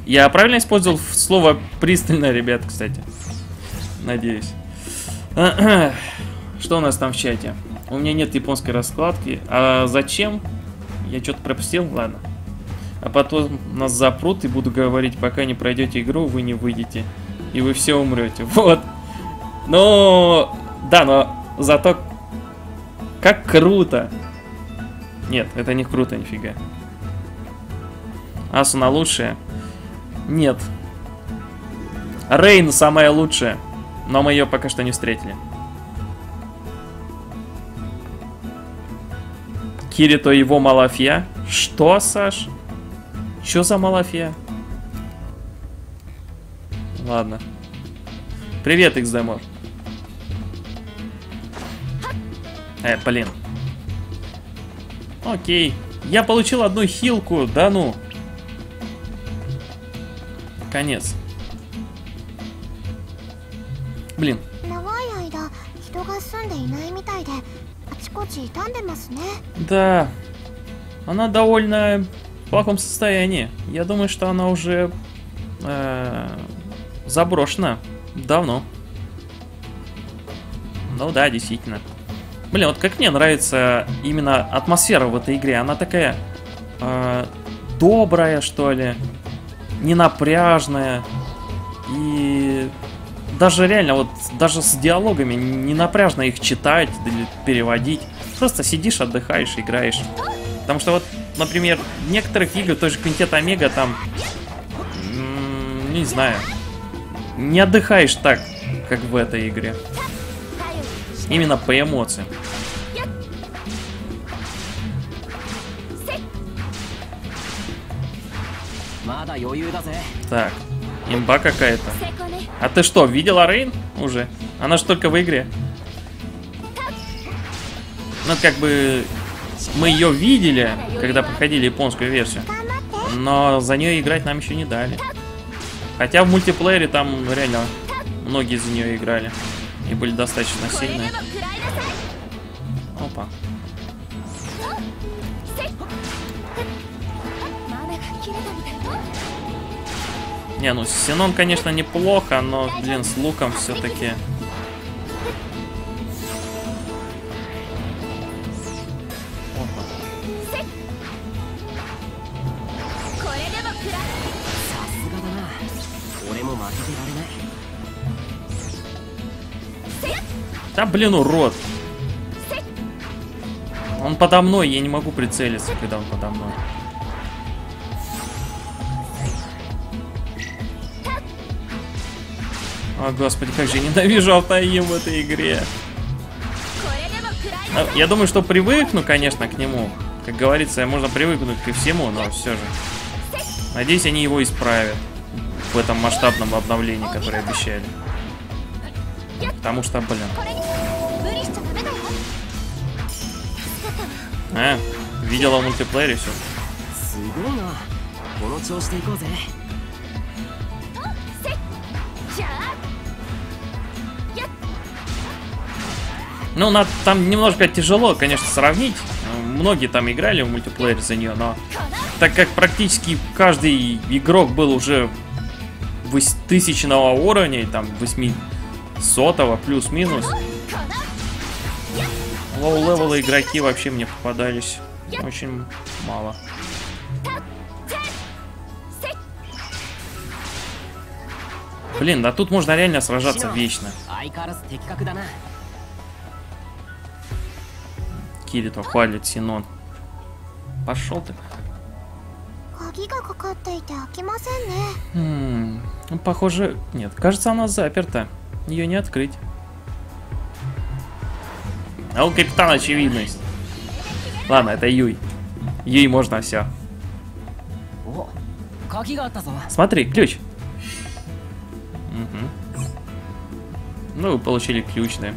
Я правильно использовал слово пристально, ребят, кстати? Надеюсь. Что у нас там в чате? У меня нет японской раскладки. А зачем? Я что-то пропустил? Ладно. А потом нас запрут и буду говорить, пока не пройдете игру, вы не выйдете. И вы все умрете. Вот. Ну, да, но зато как круто. Нет, это не круто, нифига. Асуна лучшая? Нет. Рейн самая лучшая. Но мы ее пока что не встретили. Кирито его Малафья? Что, Саш? Что за Малафья? Ладно. Привет, Иксдемор. Э, блин. Окей. Я получил одну хилку, да ну. Конец. Блин. Да. Она довольно в плохом состоянии. Я думаю, что она уже э, заброшена. Давно. Ну да, действительно. Блин, вот как мне нравится именно атмосфера в этой игре. Она такая э, добрая, что ли. Ненапряжная. И даже реально, вот даже с диалогами не напряжно их читать или переводить. Просто сидишь, отдыхаешь, играешь. Потому что вот, например, в некоторых играх, той же Квинтет Омега, там, не знаю, не отдыхаешь так, как в этой игре. Именно по эмоциям. Так, имба какая-то. А ты что, видела Рейн уже? Она же только в игре. Ну, как бы, мы ее видели, когда проходили японскую версию. Но за нее играть нам еще не дали. Хотя в мультиплеере там реально многие за нее играли. И были достаточно сильные. Опа. Не, ну Синон, конечно, неплохо, но, блин, с луком все-таки. Да, блин, урод. Он подо мной, я не могу прицелиться, когда он подо мной. О, господи, как же я ненавижу автоим в этой игре. Я думаю, что привыкну, конечно, к нему. Как говорится, можно привыкнуть ко всему, но все же. Надеюсь, они его исправят в этом масштабном обновлении, которое обещали. Потому что, блин. А, видела в мультиплеере все. Ну, на, там немножко тяжело, конечно, сравнить. Многие там играли в мультиплеере за нее, но так как практически каждый игрок был уже тысячного уровня, там восьмисотого плюс-минус. Лоу-левелы игроки вообще мне попадались очень мало. Блин, да тут можно реально сражаться вечно. Кирито хвалит Синон. Пошел ты. Хм, ну, похоже, нет, кажется, она заперта. Ее не открыть. А у капитана очевидность. Ладно, это Юй. Юй можно все. Смотри, ключ. Угу. Ну, вы получили ключ, да.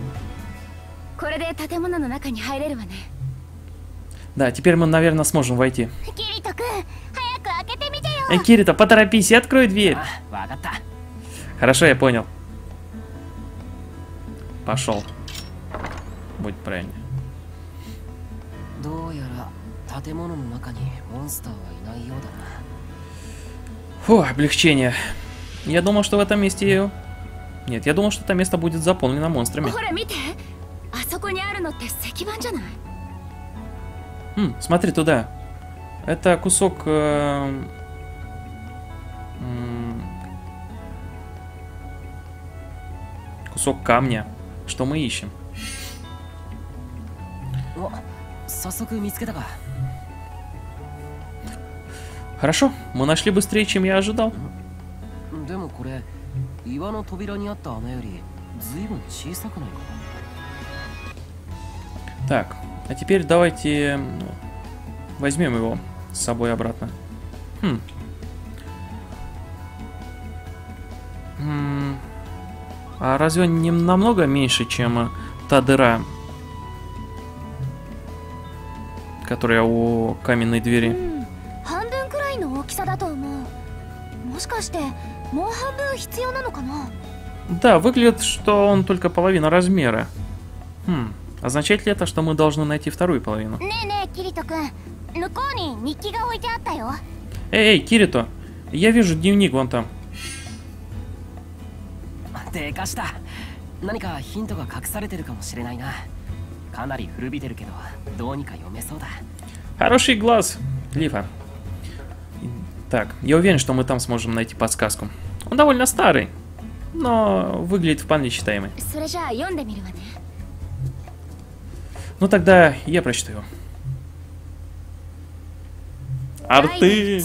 Да, теперь мы, наверное, сможем войти. Эй, Кирита, поторопись и открой дверь. Хорошо, я понял. Пошел. Будет правильно. Фу, облегчение. Я думал, что в этом месте... Нет, я думал, что это место будет заполнено монстрами. Хм, смотри туда. Это кусок... Э, кусок камня. Что мы ищем? Хорошо, мы нашли быстрее, чем я ожидал. Так, а теперь давайте возьмем его с собой обратно. Хм. М-м. А разве он не намного меньше, чем та дыра, которая у каменной двери? Да, выглядит, что он только половина размера. Хм, означает ли это, что мы должны найти вторую половину? Эй, эй, Кирито, я вижу дневник вон там. Хороший глаз, Лифа. Так, я уверен, что мы там сможем найти подсказку. Он довольно старый, но выглядит вполне читаемый. Ну тогда я прочту его. Арты!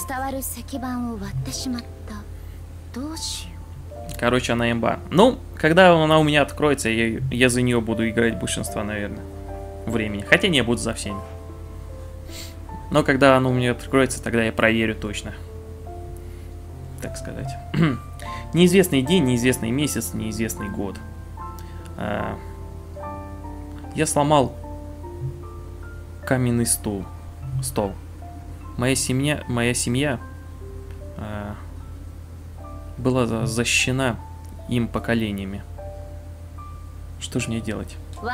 Короче, она имба. Ну, когда она у меня откроется, я, я за нее буду играть большинство, наверное, времени. Хотя не буду за всеми. Но когда она у меня откроется, тогда я проверю точно. Так сказать. Неизвестный день, неизвестный месяц, неизвестный год. А, я сломал каменный стул. Стол. Моя семья, моя семья а, была защищена им поколениями. Что же мне делать?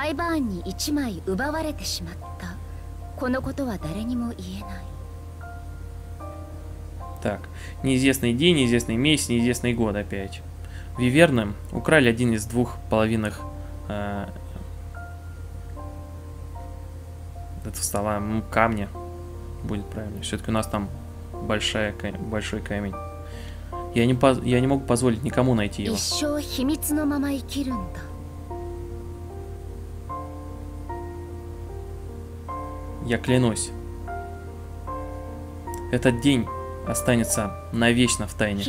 Так, неизвестный день, неизвестный месяц, неизвестный год опять. Виверны украли один из двух половинных э, этого стола, ну, камня. Будет правильно. Все-таки у нас там большая, большой камень. Я не, поз я не могу позволить никому найти его. Я клянусь. Этот день останется навечно в тайне.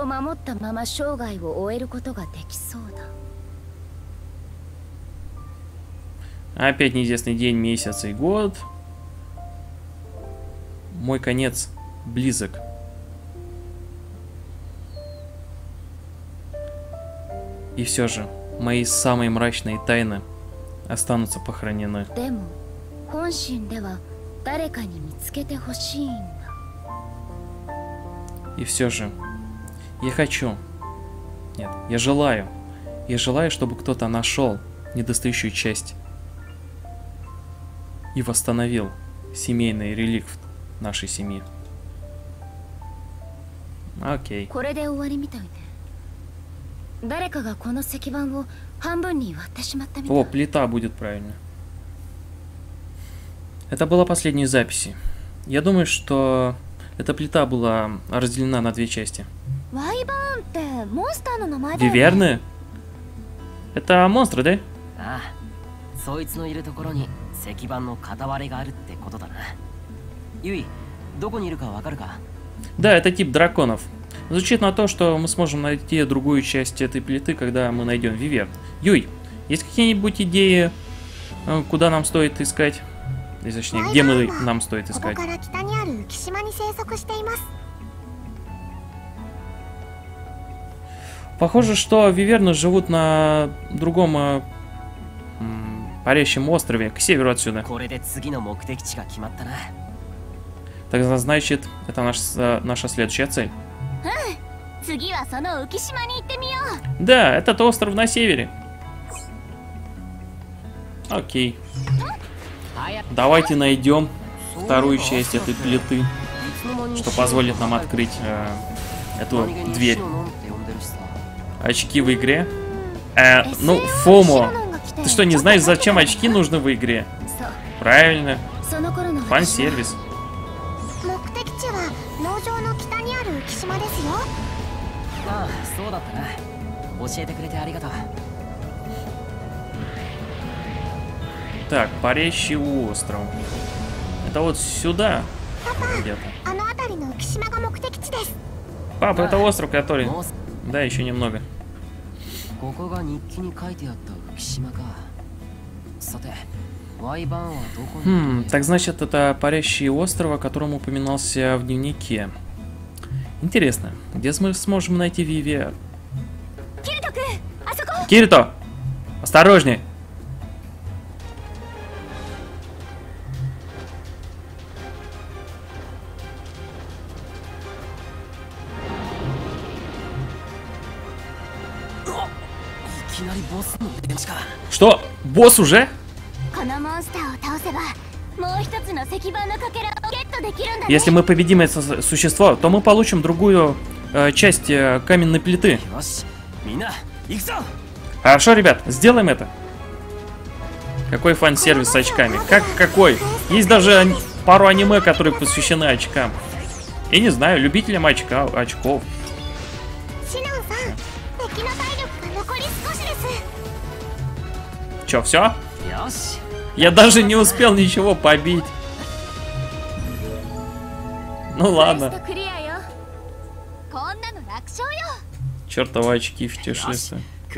Опять неизвестный день, месяц и год. Мой конец близок. И все же, мои самые мрачные тайны останутся похоронены. И все же, я хочу, нет, я желаю, я желаю, чтобы кто-то нашел недостающую часть и восстановил семейный реликт нашей семьи. Окей. О, плита будет правильно. Это была последняя запись. Я думаю, что эта плита была разделена на две части. Виверны? Это монстры, да? Да, это тип драконов. Звучит на то, что мы сможем найти другую часть этой плиты, когда мы найдем виверн. Юй, есть какие-нибудь идеи, куда нам стоит искать? И, точнее, где мы нам стоит искать? Похоже, что виверны живут на другом э, парящем острове, к северу отсюда. Тогда, значит, это наш, э, наша следующая цель. Да, этот остров на севере. Окей. Давайте найдем вторую часть этой плиты, что позволит нам открыть э, эту дверь. Очки в игре? Э, ну, Фомо, ты что, не знаешь, зачем очки нужны в игре? Правильно. Фан-сервис. Так, парящий остров. Это вот сюда. Где-то. Папа, это остров, который... Да, еще немного. Хм, так значит, это парящий остров, о котором упоминался в дневнике. Интересно, где мы сможем найти Вивиан? Кирито! Осторожней! Что? Босс уже? Если мы победим это существо, то мы получим другую э, часть э, каменной плиты. Хорошо, ребят, сделаем это. Какой фан-сервис с очками? Как какой? Есть даже пару аниме, которые посвящены очкам. Я не знаю, любителям очка, очков. Че, все? Я даже не успел ничего побить. Ну ладно. Чертовы очки фетишисты.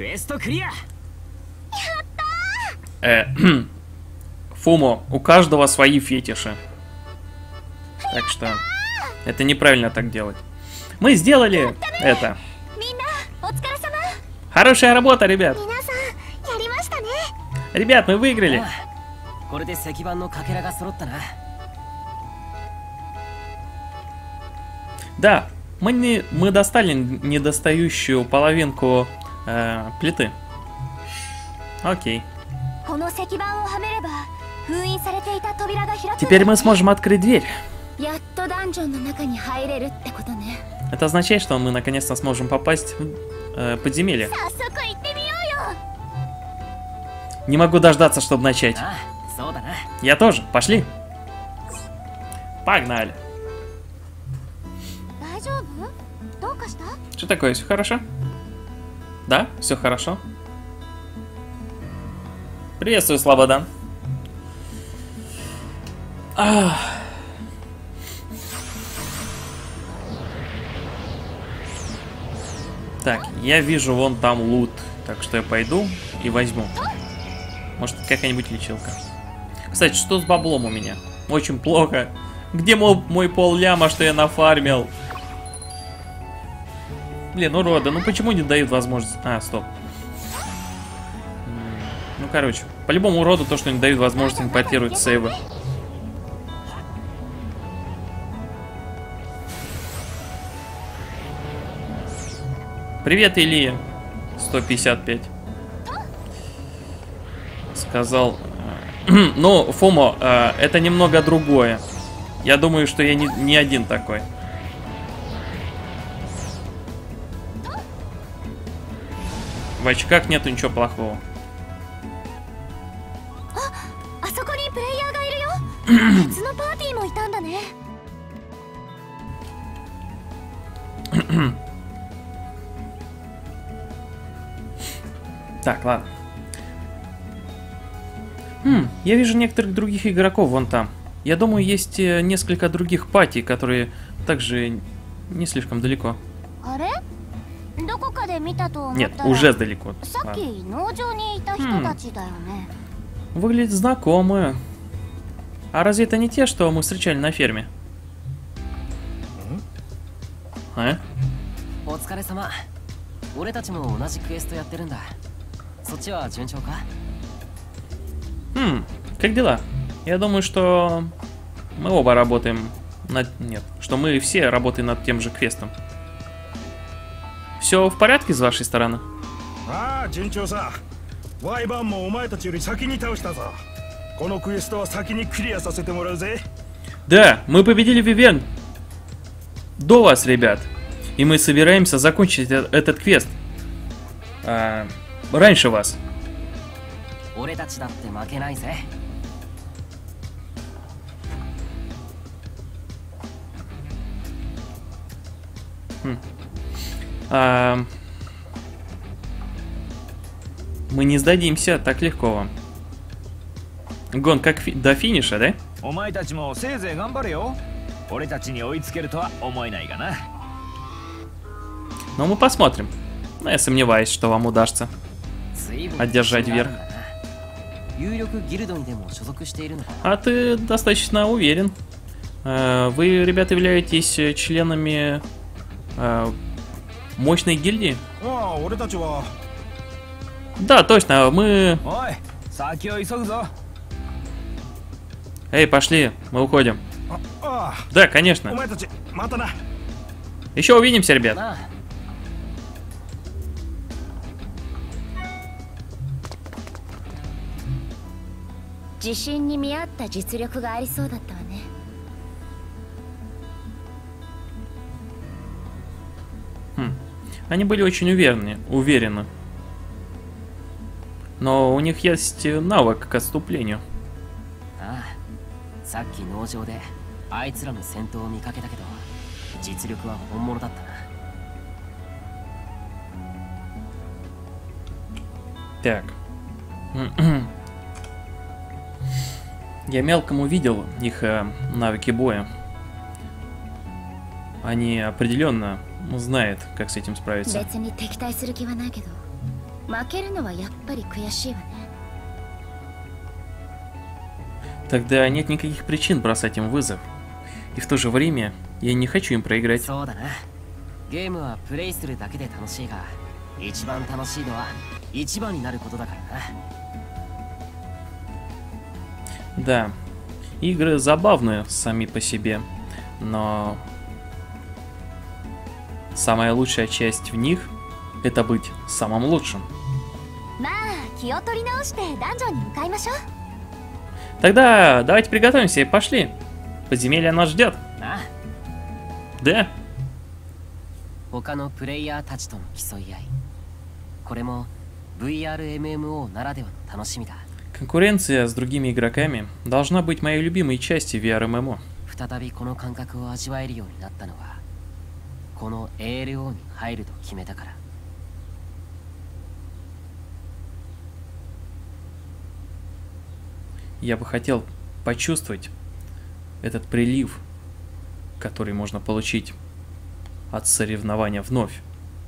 Э, Фумо, у каждого свои фетиши. Так что это неправильно так делать. Мы сделали это. Хорошая работа, ребят. Ребят, мы выиграли. Да, мы, не, мы достали недостающую половинку э, плиты. Окей. Теперь мы сможем открыть дверь. Это означает, что мы наконец-то сможем попасть в э, подземелье. Не могу дождаться, чтобы начать. Я тоже. Пошли. Погнали. Что такое? Все хорошо? Да? Все хорошо? Приветствую, Слобода. Ах. Так, я вижу вон там лут. Так что я пойду и возьму. Может, какая-нибудь лечилка. Кстати, что с баблом у меня? Очень плохо. Где мой, мой пол-ляма, что я нафармил? Блин, уроды, ну почему не дают возможность... А, стоп. Ну, короче, по-любому уроду то, что не дают возможность импортировать сейвы. Привет, Илья. сто пятьдесят пять. Сказал... Ну, Фомо, это немного другое. Я думаю, что я не, не один такой. В очках нету ничего плохого. Так, ладно. Хм, я вижу некоторых других игроков вон там. Я думаю, есть несколько других пати, которые также не слишком далеко. Нет, уже далеко. Хм. Выглядит знакомые. А разве это не те, что мы встречали на ферме? А? Хм, как дела? Я думаю, что мы оба работаем над... Нет, что мы все работаем над тем же квестом. Все в порядке с вашей стороны? Да, мы победили Вивиан. До вас, ребят. И мы собираемся закончить этот квест. А, раньше вас. Хм. А, мы не сдадимся так легко вам. Гон, как фи до финиша, да? Но мы посмотрим. Но я сомневаюсь, что вам удастся одержать верх. А ты достаточно уверен. Вы, ребята, являетесь членами мощной гильдии? Да, точно, мы... Эй, пошли, мы уходим. Да, конечно. Еще увидимся, ребят. Хм. Они были очень уверены, уверены. Но у них есть навык к отступлению. Так. Я мелком увидел их э, навыки боя. Они определенно знают, как с этим справиться. Тогда нет никаких причин бросать им вызов. И в то же время я не хочу им проиграть. Да, игры забавные сами по себе, но самая лучшая часть в них — это быть самым лучшим. Тогда давайте приготовимся и пошли. Подземелье нас ждет. Да. Конкуренция с другими игроками должна быть моей любимой частью ви ар эм эм о. Я бы хотел почувствовать этот прилив, который можно получить от соревнования вновь.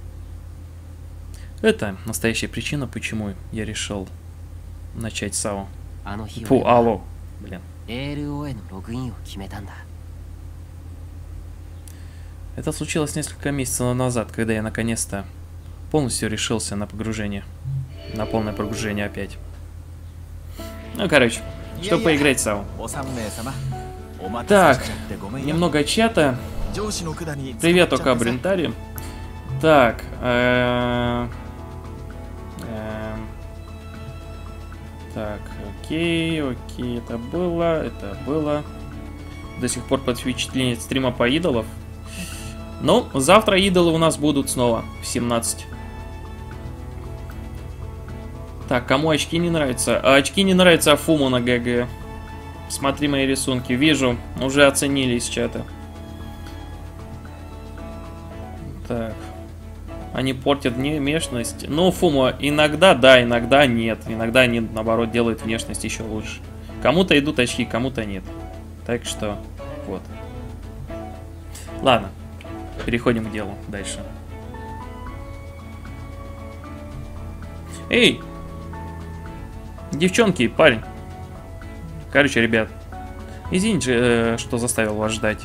Это настоящая причина, почему я решил начать САО. Фу, алло, блин. Это случилось несколько месяцев назад, когда я наконец-то полностью решился на погружение. На полное погружение опять. Ну, короче, чтобы поиграть в САО. Так, немного чата. Привет, Ока Брентари. Так, э -э так, окей, окей, это было, это было. До сих пор под впечатлением стрима по идолов. Ну, завтра идолы у нас будут снова в семнадцать. Так, кому очки не нравятся? А очки не нравятся Афуму на ГГ. Смотри мои рисунки. Вижу, уже оценили из чата. Так. Они портят внешность. Ну, Фума, иногда да, иногда нет. Иногда они, наоборот, делают внешность еще лучше. Кому-то идут очки, кому-то нет. Так что, вот. Ладно. Переходим к делу дальше. Эй! Девчонки, парень. Короче, ребят. Извините, что заставил вас ждать.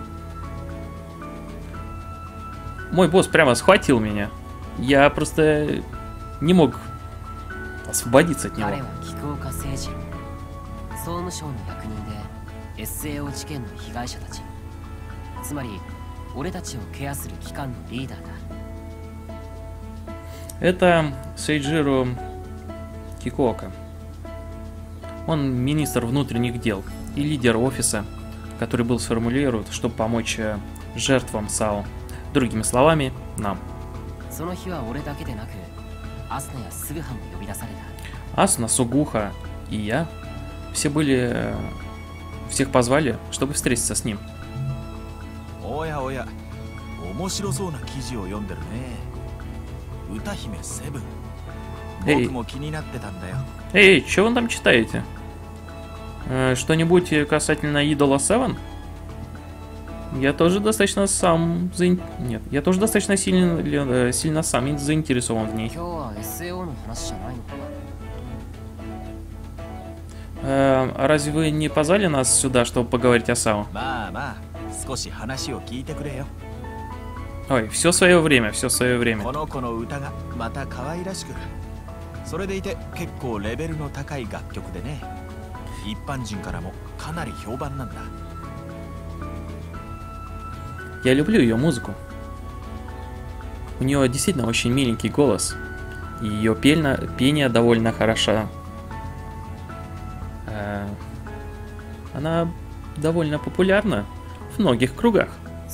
Мой босс прямо схватил меня. Я просто не мог освободиться от него. Это Сейджиро Кикуока. Он министр внутренних дел и лидер офиса, который был сформулирован, чтобы помочь жертвам САО. Другими словами, нам. Асуна, Сугуха и я все были... Всех позвали, чтобы встретиться с ним. Эй, эй, что вы там читаете? Э, Что-нибудь касательно идола Севен? Я тоже достаточно сам... Заин... Нет, я тоже достаточно сильно, сильно сам заинтересован в ней. Э, разве вы не позвали нас сюда, чтобы поговорить о Сао? Ой, все свое время, все свое время. Я люблю ее музыку. У нее действительно очень миленький голос. И ее пельна... пение довольно хороша. Э, Она довольно популярна в многих кругах.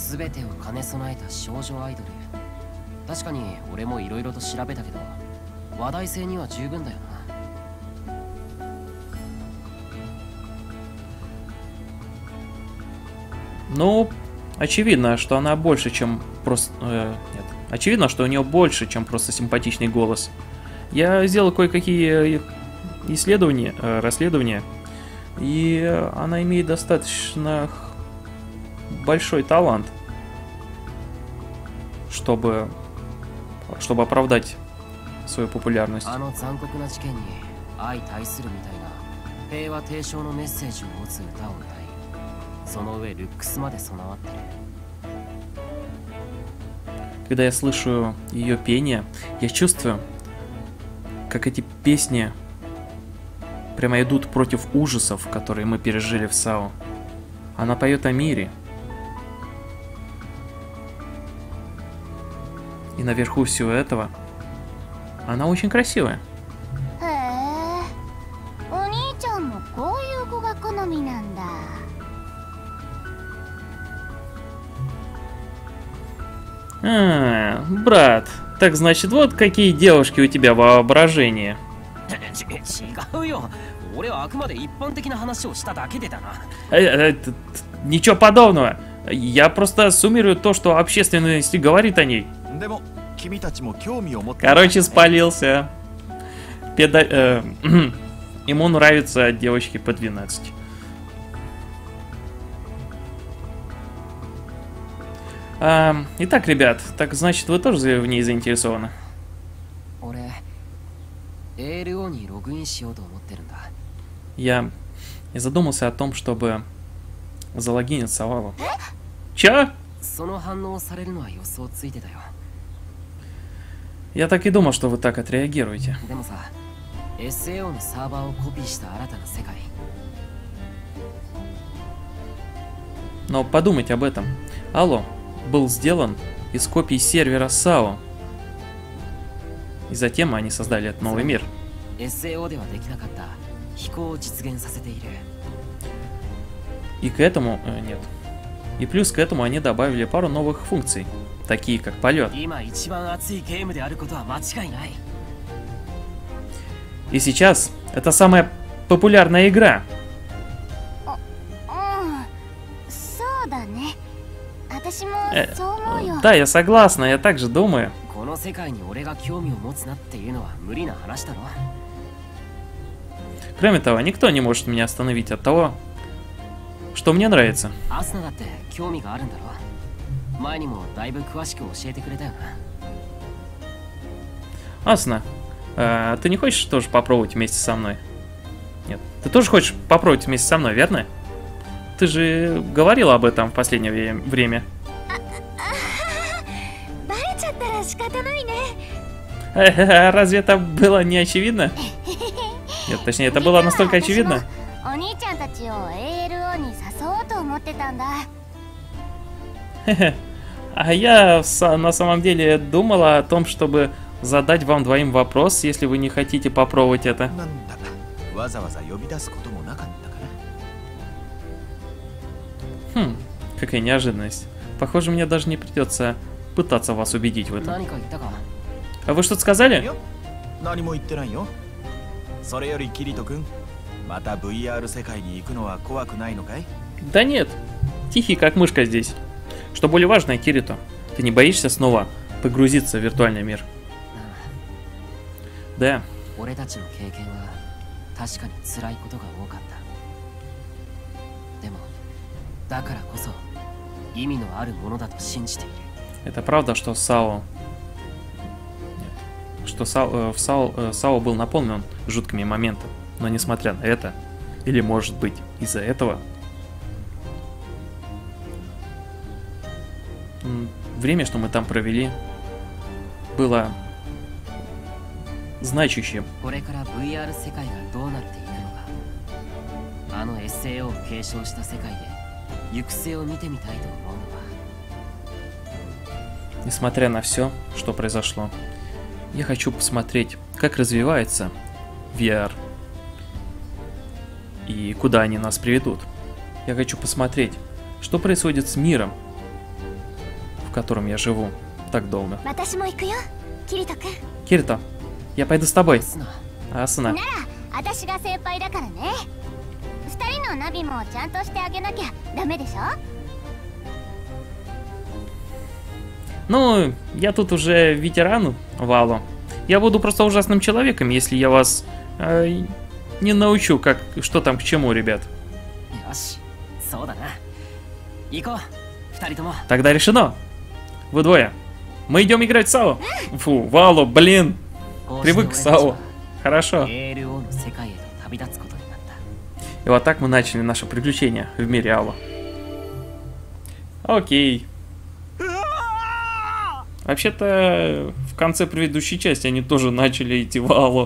Ну, очевидно, что она больше, чем просто... Э, нет. Очевидно, что у нее больше, чем просто симпатичный голос. Я сделал кое-какие исследования, э, расследования, и она имеет достаточно большой талант, чтобы, чтобы оправдать свою популярность. Когда я слышу ее пение, я чувствую, как эти песни прямо идут против ужасов, которые мы пережили в Сао. Она поет о мире. И наверху всего этого она очень красивая. А, брат, так значит, вот какие девушки у тебя воображение. Ничего подобного. Я просто суммирую то, что общественность говорит о ней. Короче, спалился. Педа... э, ему нравятся девочки по двенадцать. А, итак, ребят, так значит, вы тоже в ней заинтересованы? Я, я задумался о том, чтобы залогинить Савалу. Чё? Я так и думал, что вы так отреагируете. Но подумайте об этом. Алло был сделан из копий сервера Сао. И затем они создали этот новый мир. И к этому... Э, нет. И плюс к этому они добавили пару новых функций, такие как полет. И сейчас это самая популярная игра. Э, да, я согласна, я также думаю. Кроме того, никто не может меня остановить от того, что мне нравится. Асуна, а ты не хочешь тоже попробовать вместе со мной? Нет. Ты тоже хочешь попробовать вместе со мной, верно? Ты же говорила об этом в последнее время. Разве это было не очевидно? Нет, точнее, это было настолько очевидно. А я на самом деле думала о том, чтобы задать вам двоим вопрос, если вы не хотите попробовать это. Хм, какая неожиданность. Похоже, мне даже не придется пытаться вас убедить в этом. А вы что-то сказали? Да нет. Тихий, как мышка здесь. Что более важное, Кирито, ты не боишься снова погрузиться в виртуальный мир? Да. Это правда, что Сао... Нет. Что Сао, в Сао, Сао был наполнен жуткими моментами. Но несмотря на это, или может быть из-за этого, время, что мы там провели, было значащим. Несмотря на все, что произошло, я хочу посмотреть, как развивается ви ар и куда они нас приведут. Я хочу посмотреть, что происходит с миром, в котором я живу так долго. Кирито, я пойду с тобой. Асуна. Ну, я тут уже ветеран, Вало. Я буду просто ужасным человеком, если я вас э, не научу, как, что там к чему, ребят. Тогда решено. Вы двое. Мы идем играть в Сао. Фу, Вало, блин. Привык к Сао. Хорошо. И вот так мы начали наше приключение в мире Ао. Окей. Вообще-то, в конце предыдущей части они тоже начали идти в Ао.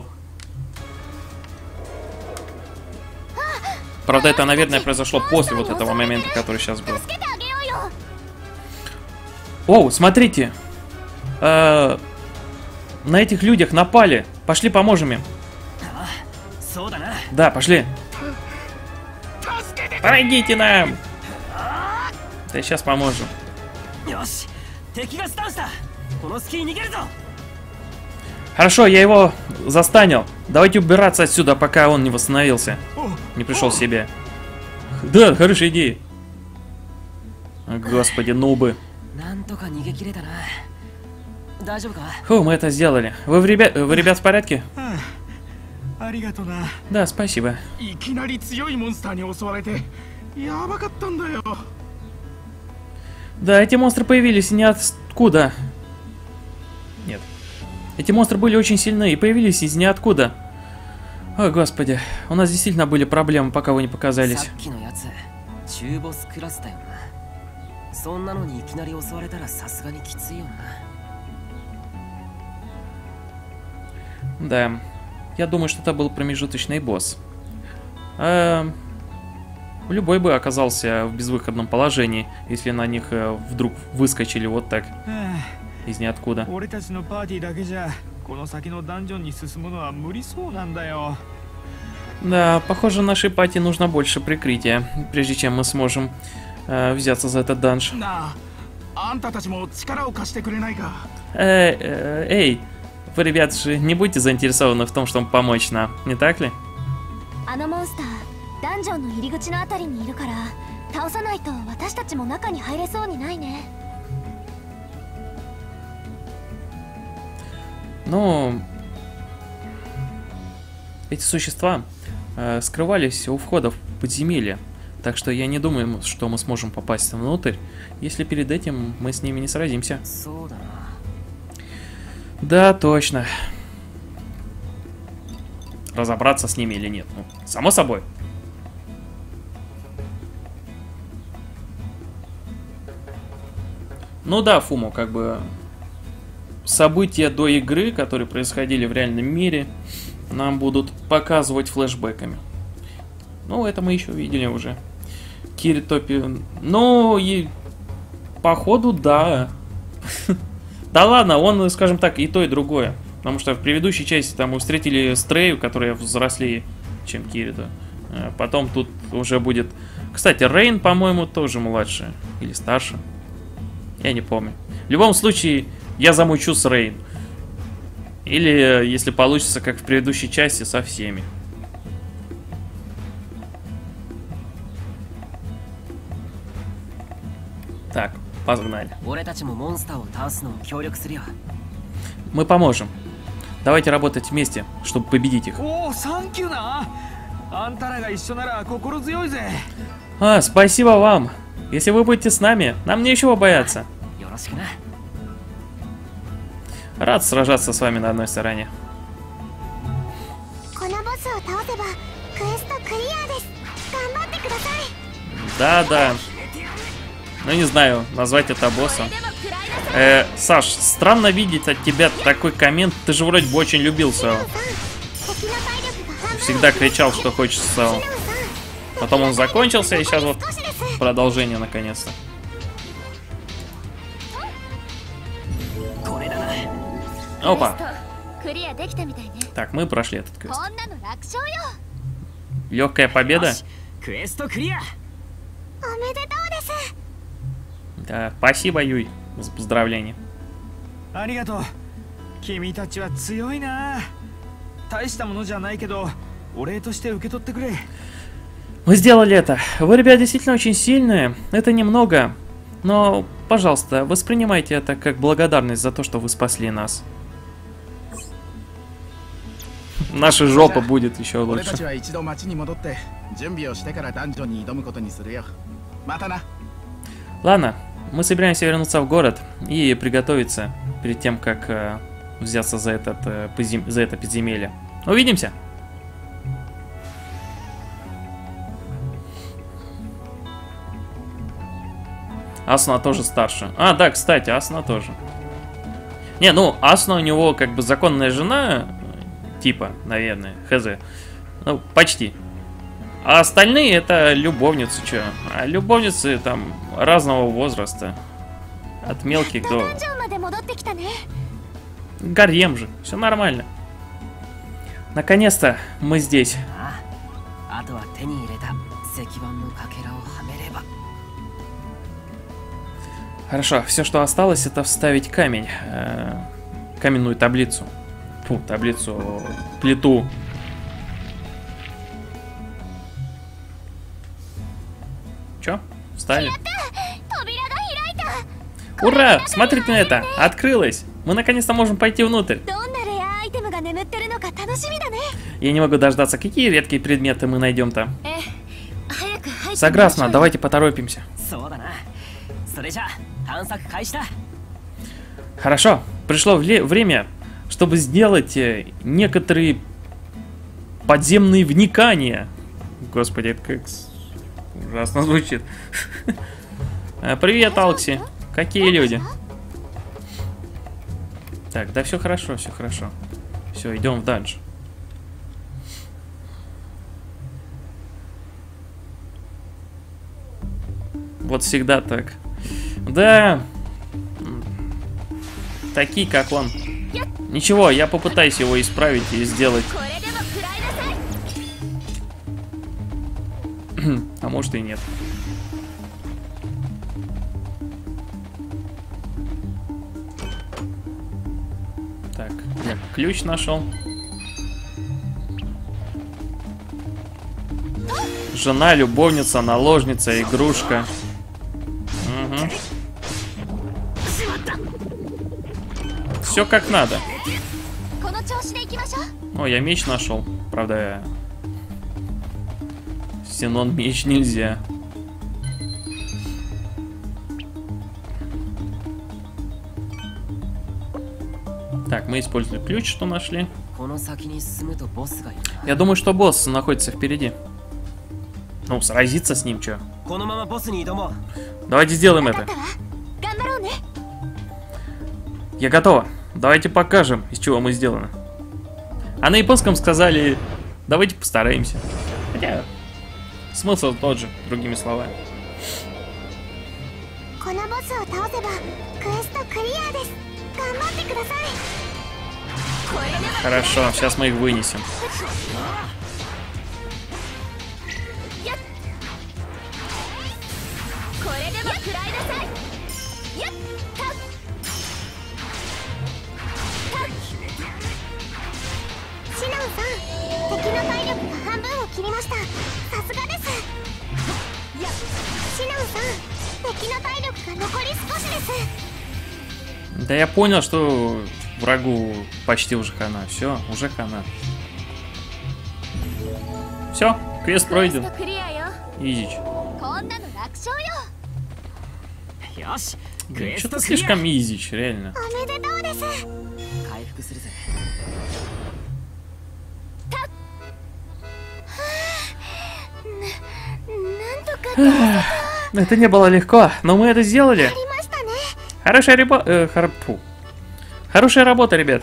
Правда, это, наверное, произошло после вот этого момента, который сейчас был. Оу, смотрите. Э-э- на этих людях напали. Пошли поможем им. Да, пошли. Помогите нам. Да сейчас поможем. Хорошо, я его застанил. Давайте убираться отсюда, пока он не восстановился. Не пришел в себя. Да, хорошая идея. Господи, нубы. Фу, мы это сделали. Вы, в ребят, вы ребят в порядке? Да, спасибо. Да, эти монстры появились ниоткуда. Нет. Эти монстры были очень сильны и появились из ниоткуда. О, господи. У нас действительно были проблемы, пока вы не показались. Да. Я думаю, что это был промежуточный босс. А... Любой бы оказался в безвыходном положении, если на них э, вдруг выскочили вот так из ниоткуда. Да, похоже, нашей пати нужно больше прикрытия, прежде чем мы сможем э, взяться за этот данж. Э, э, эй, вы, ребят, же не будете заинтересованы в том, чтобы помочь нам, не так ли? Ну, эти существа э, скрывались у входа в подземелье, так что я не думаю, что мы сможем попасть внутрь, если перед этим мы с ними не сразимся. Да, точно. Разобраться с ними или нет? Ну, само собой. Ну да, Фуму, как бы события до игры, которые происходили в реальном мире, нам будут показывать флешбэками. Ну, это мы еще видели уже. Киритопи. Ну, и походу, да. Да ладно, он, скажем так, и то, и другое. Потому что в предыдущей части там мы встретили Стрею, которая взрослее, чем Кирито. Потом тут уже будет... Кстати, Рейн, по-моему, тоже младше. Или старше. Я не помню. В любом случае, я замучу с Рейн. Или, если получится, как в предыдущей части, со всеми. Так, погнали. Мы поможем. Давайте работать вместе, чтобы победить их. А, спасибо вам. Если вы будете с нами, нам нечего бояться. Рад сражаться с вами на одной стороне. Да-да. Ну, не знаю, назвать это боссом. Э, Саш, странно видеть от тебя такой коммент. Ты же вроде бы очень любил Сао. Всегда кричал, что хочешь Сао. Потом он закончился, и сейчас вот продолжение наконец-то. Опа. Так, мы прошли этот квест. Легкая победа. Да, спасибо, Юй, за поздравление. Мы сделали это. Вы, ребята, действительно очень сильные. Это немного. Но, пожалуйста, воспринимайте это как благодарность за то, что вы спасли нас. Наша жопа будет еще лучше. Ладно, мы собираемся вернуться в город и приготовиться перед тем, как э, взяться за, этот, э, позем... за это подземелье. Увидимся! Асуна тоже старше. А, да, кстати, Асуна тоже. Не, ну, Асуна у него как бы законная жена, типа, наверное, хз. Ну, почти. А остальные это любовницы, чё? А любовницы там разного возраста. От мелких до... Гарем же, все нормально. Наконец-то мы здесь. Хорошо, все, что осталось, это вставить камень. Э, каменную таблицу. Фу, таблицу, плиту. Чё? Вставили? Ура! Смотрите на это! Открылось! Мы наконец-то можем пойти внутрь. Я не могу дождаться, какие редкие предметы мы найдем там. Согласна, давайте поторопимся. Хорошо, пришло время, чтобы сделать некоторые подземные вникания. Господи, это как ужасно звучит. Привет, Алкси. Какие люди? Так, да все хорошо, все хорошо. Все, идем в данж. Вот всегда так. Да. Такие, как он. Ничего, я попытаюсь его исправить и сделать. А может и нет. Так, я ключ нашел. Жена, любовница, наложница, игрушка. Угу. Все как надо. О, я меч нашел. Правда, Синон меч нельзя. Так, мы используем ключ, что нашли. Я думаю, что босс находится впереди. Ну, сразиться с ним, чё? Давайте сделаем это. Я готова. Давайте покажем, из чего мы сделаны. А на японском сказали, давайте постараемся. Хотя, смысл тот же, другими словами. Хорошо, сейчас мы их вынесем. Да я понял, что врагу почти уже хана. Все, уже хана. Все, квест пройден. Изич. Что-то слишком изич, реально. Это не было легко, но мы это сделали. Хорошая ребо... Э, хор... Фу. Хорошая работа, ребят.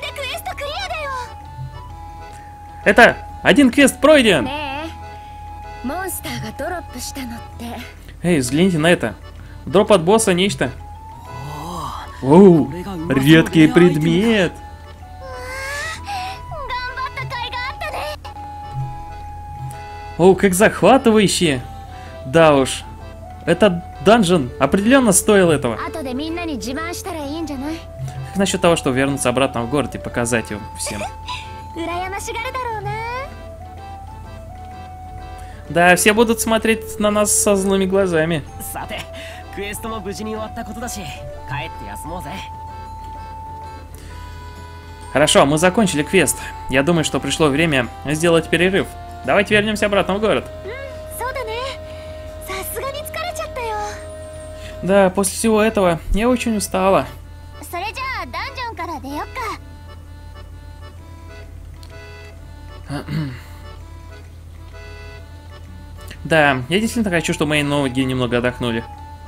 Это один квест пройден. Эй, взгляните на это. Дроп от босса нечто. Оу, редкий предмет. Оу, как захватывающе. Да уж. Этот данжен определенно стоил этого. Как насчет того, чтобы вернуться обратно в город и показать его всем? Да, все будут смотреть на нас со злыми глазами. Хорошо, мы закончили квест. Я думаю, что пришло время сделать перерыв. Давайте вернемся обратно в город. Да, после всего этого я очень устала. Да, я действительно хочу, чтобы мои ноги немного отдохнули.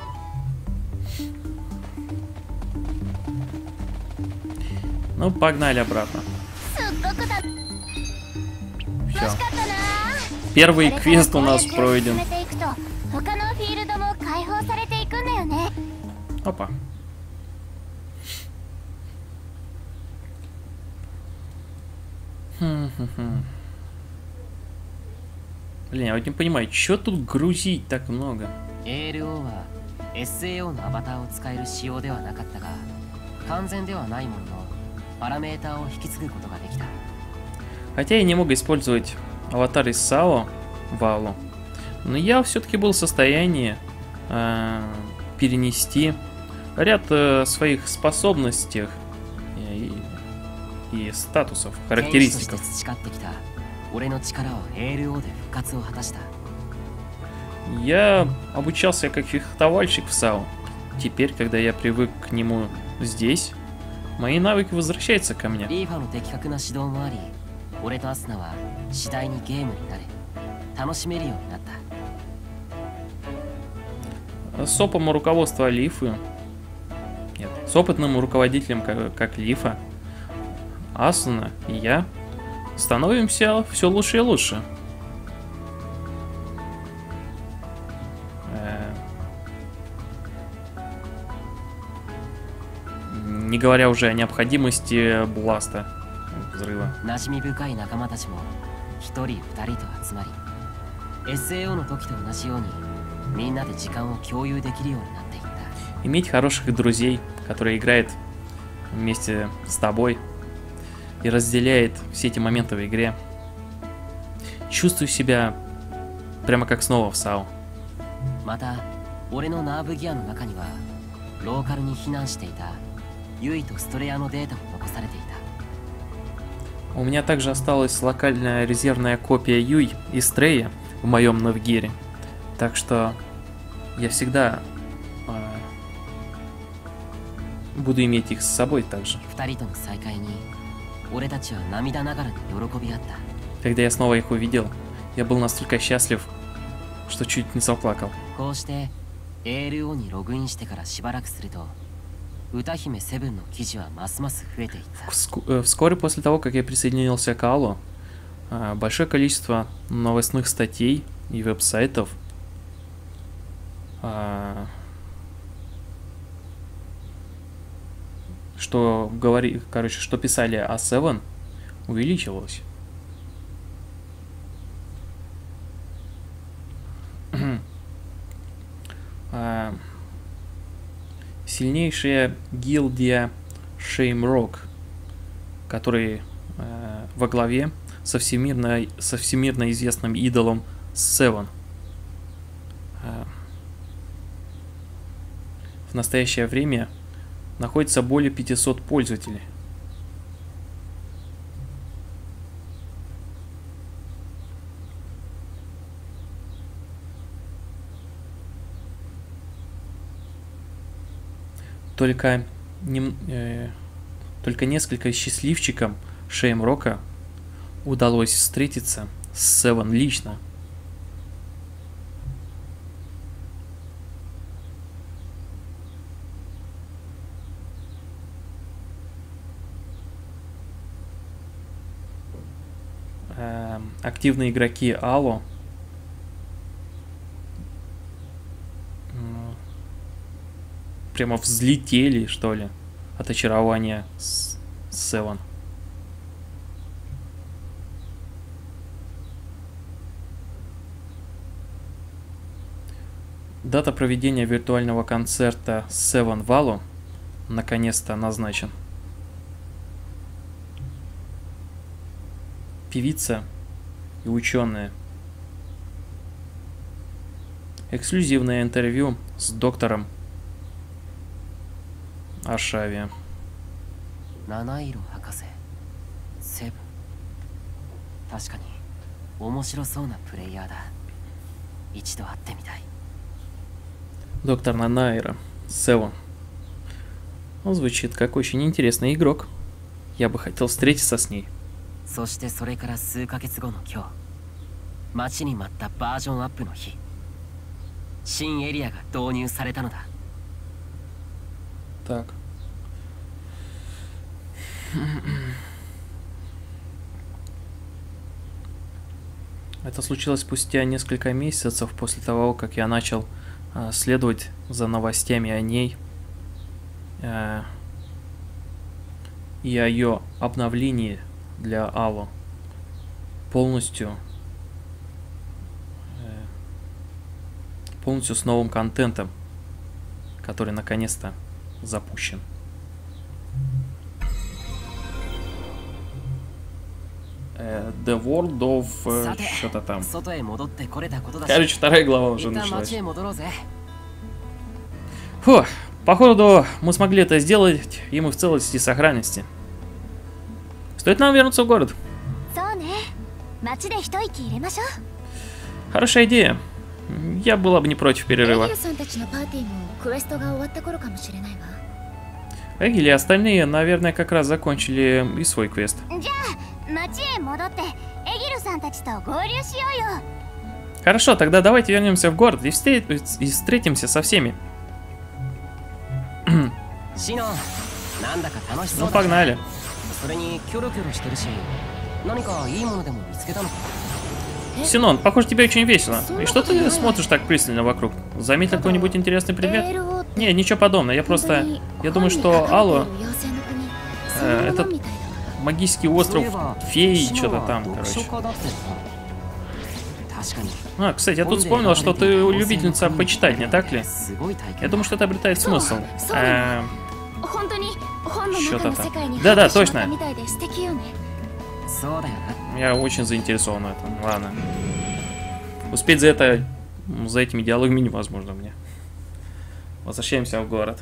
Ну, погнали обратно. Все. Первый квест у нас пройден. Опа. Хм-хм-хм. Блин, я вот не понимаю, что тут грузить так много? Хотя я не мог использовать аватар из САО Валу, но я все-таки был в состоянии э, перенести ряд э, своих способностей и, и статусов, характеристиков. Я обучался как фехтовальщик в САО. Теперь, когда я привык к нему здесь, мои навыки возвращаются ко мне. С опытом руководства Лифы, нет, с опытным руководителем, как, как Лифа, Асуна и я становимся все лучше и лучше. Э... Не говоря уже о необходимости бласта, взрыва. Иметь хороших друзей, которые играют вместе с тобой и разделяет все эти моменты в игре. Чувствую себя прямо как снова в САО. У меня также осталась локальная резервная копия Юй и Стрея в моем Навгире. Так что я всегда э, буду иметь их с собой также. Когда я снова их увидел, я был настолько счастлив, что чуть не заплакал. Вскоре после того, как я присоединился к Аллу, большое количество новостных статей и веб-сайтов что говори, короче, что писали о Севен, увеличивалось. Сильнейшая гильдия Шеймрок, который э, во главе со всемирно, со всемирно известным идолом Севен. Э, В настоящее время находится более пятисот пользователей. Только, не, э, только несколько счастливчикам Шеймрока удалось встретиться с Севен лично. Э, активные игроки Ало прямо взлетели, что ли, от очарования с Севен. Дата проведения виртуального концерта Севен в Ало наконец-то назначен. Певица и ученые. Эксклюзивное интервью с доктором Ашави. Нанаиро Хакасе. Севен. 確かに面白そうなプレイヤーだ。一度会ってみたい。 Доктор Нанаиро. Севен. Он звучит как очень интересный игрок. Я бы хотел встретиться с ней. そしてそれから数ヶ月後の今日、待ちに待ったバージョンアップの日、新エリアが導入されたのだ。 Так. Это случилось спустя несколько месяцев после того, как я начал э, следовать за новостями о ней э, и о ее обновлении для Ало. Полностью э, полностью с новым контентом, который наконец-то запущен. Э, The World of... Э, что-то там. Короче, вторая глава уже началась. Фу, походу мы смогли это сделать, и мы в целости и сохранности. Стоит нам вернуться в город. Хорошая идея. Я была бы не против перерыва. Эгиль и остальные, наверное, как раз закончили и свой квест. Хорошо, тогда давайте вернемся в город и, встр... и встретимся со всеми. Ну, погнали. Синон, похоже, тебе очень весело. И что ты смотришь так пристально вокруг? Заметил какой-нибудь интересный предмет? Не, ничего подобного. Я просто... Я думаю, что Ало... Э, этот магический остров феи, что-то там, короче. А, кстати, я тут вспомнил, что ты любительница почитать, не так ли? Я думаю, что это обретает смысл. Э, что-то там. Да-да, точно. Я очень заинтересован в этом. Ладно. Успеть за это, за этими диалогами невозможно мне. Возвращаемся в город.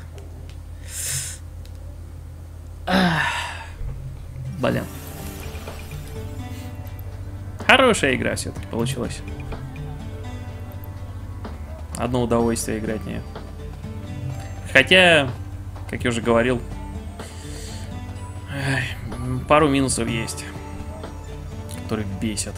Ах. Блин. Хорошая игра все-таки получилась. Одно удовольствие играть в нее. Хотя, как я уже говорил, пару минусов есть, которые бесят.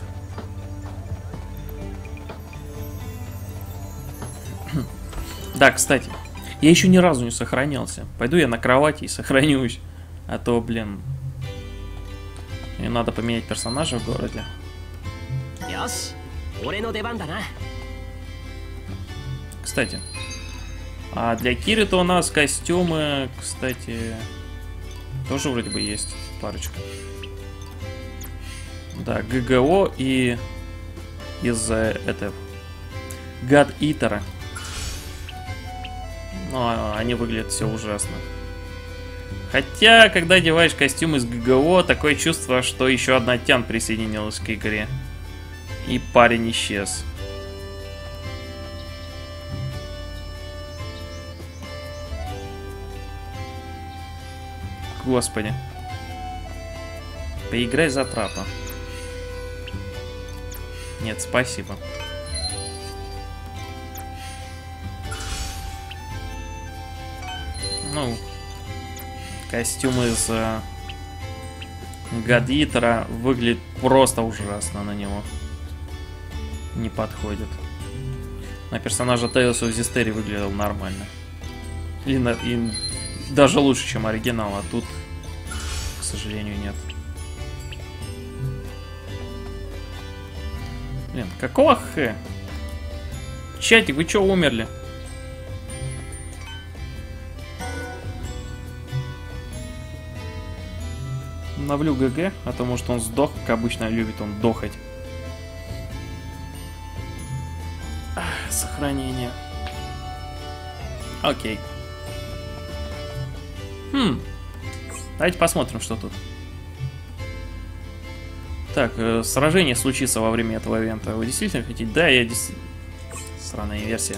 Да, кстати, я еще ни разу не сохранялся. Пойду я на кровати и сохранюсь. А то, блин, мне надо поменять персонажа в городе. Кстати, а для Киры-то у нас костюмы, кстати, тоже вроде бы есть парочка. Да, ГГО и из этого God Eater. Но они выглядят все ужасно. Хотя, когда одеваешь костюм из ГГО, такое чувство, что еще одна тян присоединилась к игре. И парень исчез. Господи. Поиграй за трапа. Нет, спасибо. Ну, костюм из э, Гадитера выглядит просто ужасно на него. Не подходит. На персонажа Тейлса Зистери выглядел нормально. И, на, и даже лучше, чем оригинал, а тут, к сожалению, нет. Блин, какого х? Чатик, вы чё, умерли? Обновлю ГГ, а то может он сдох, как обычно любит он дохать. Ах, сохранение. Окей. Хм. Давайте посмотрим, что тут. Так, э, сражение случится во время этого ивента. Вы действительно хотите? Да, я действительно... Сраная версия.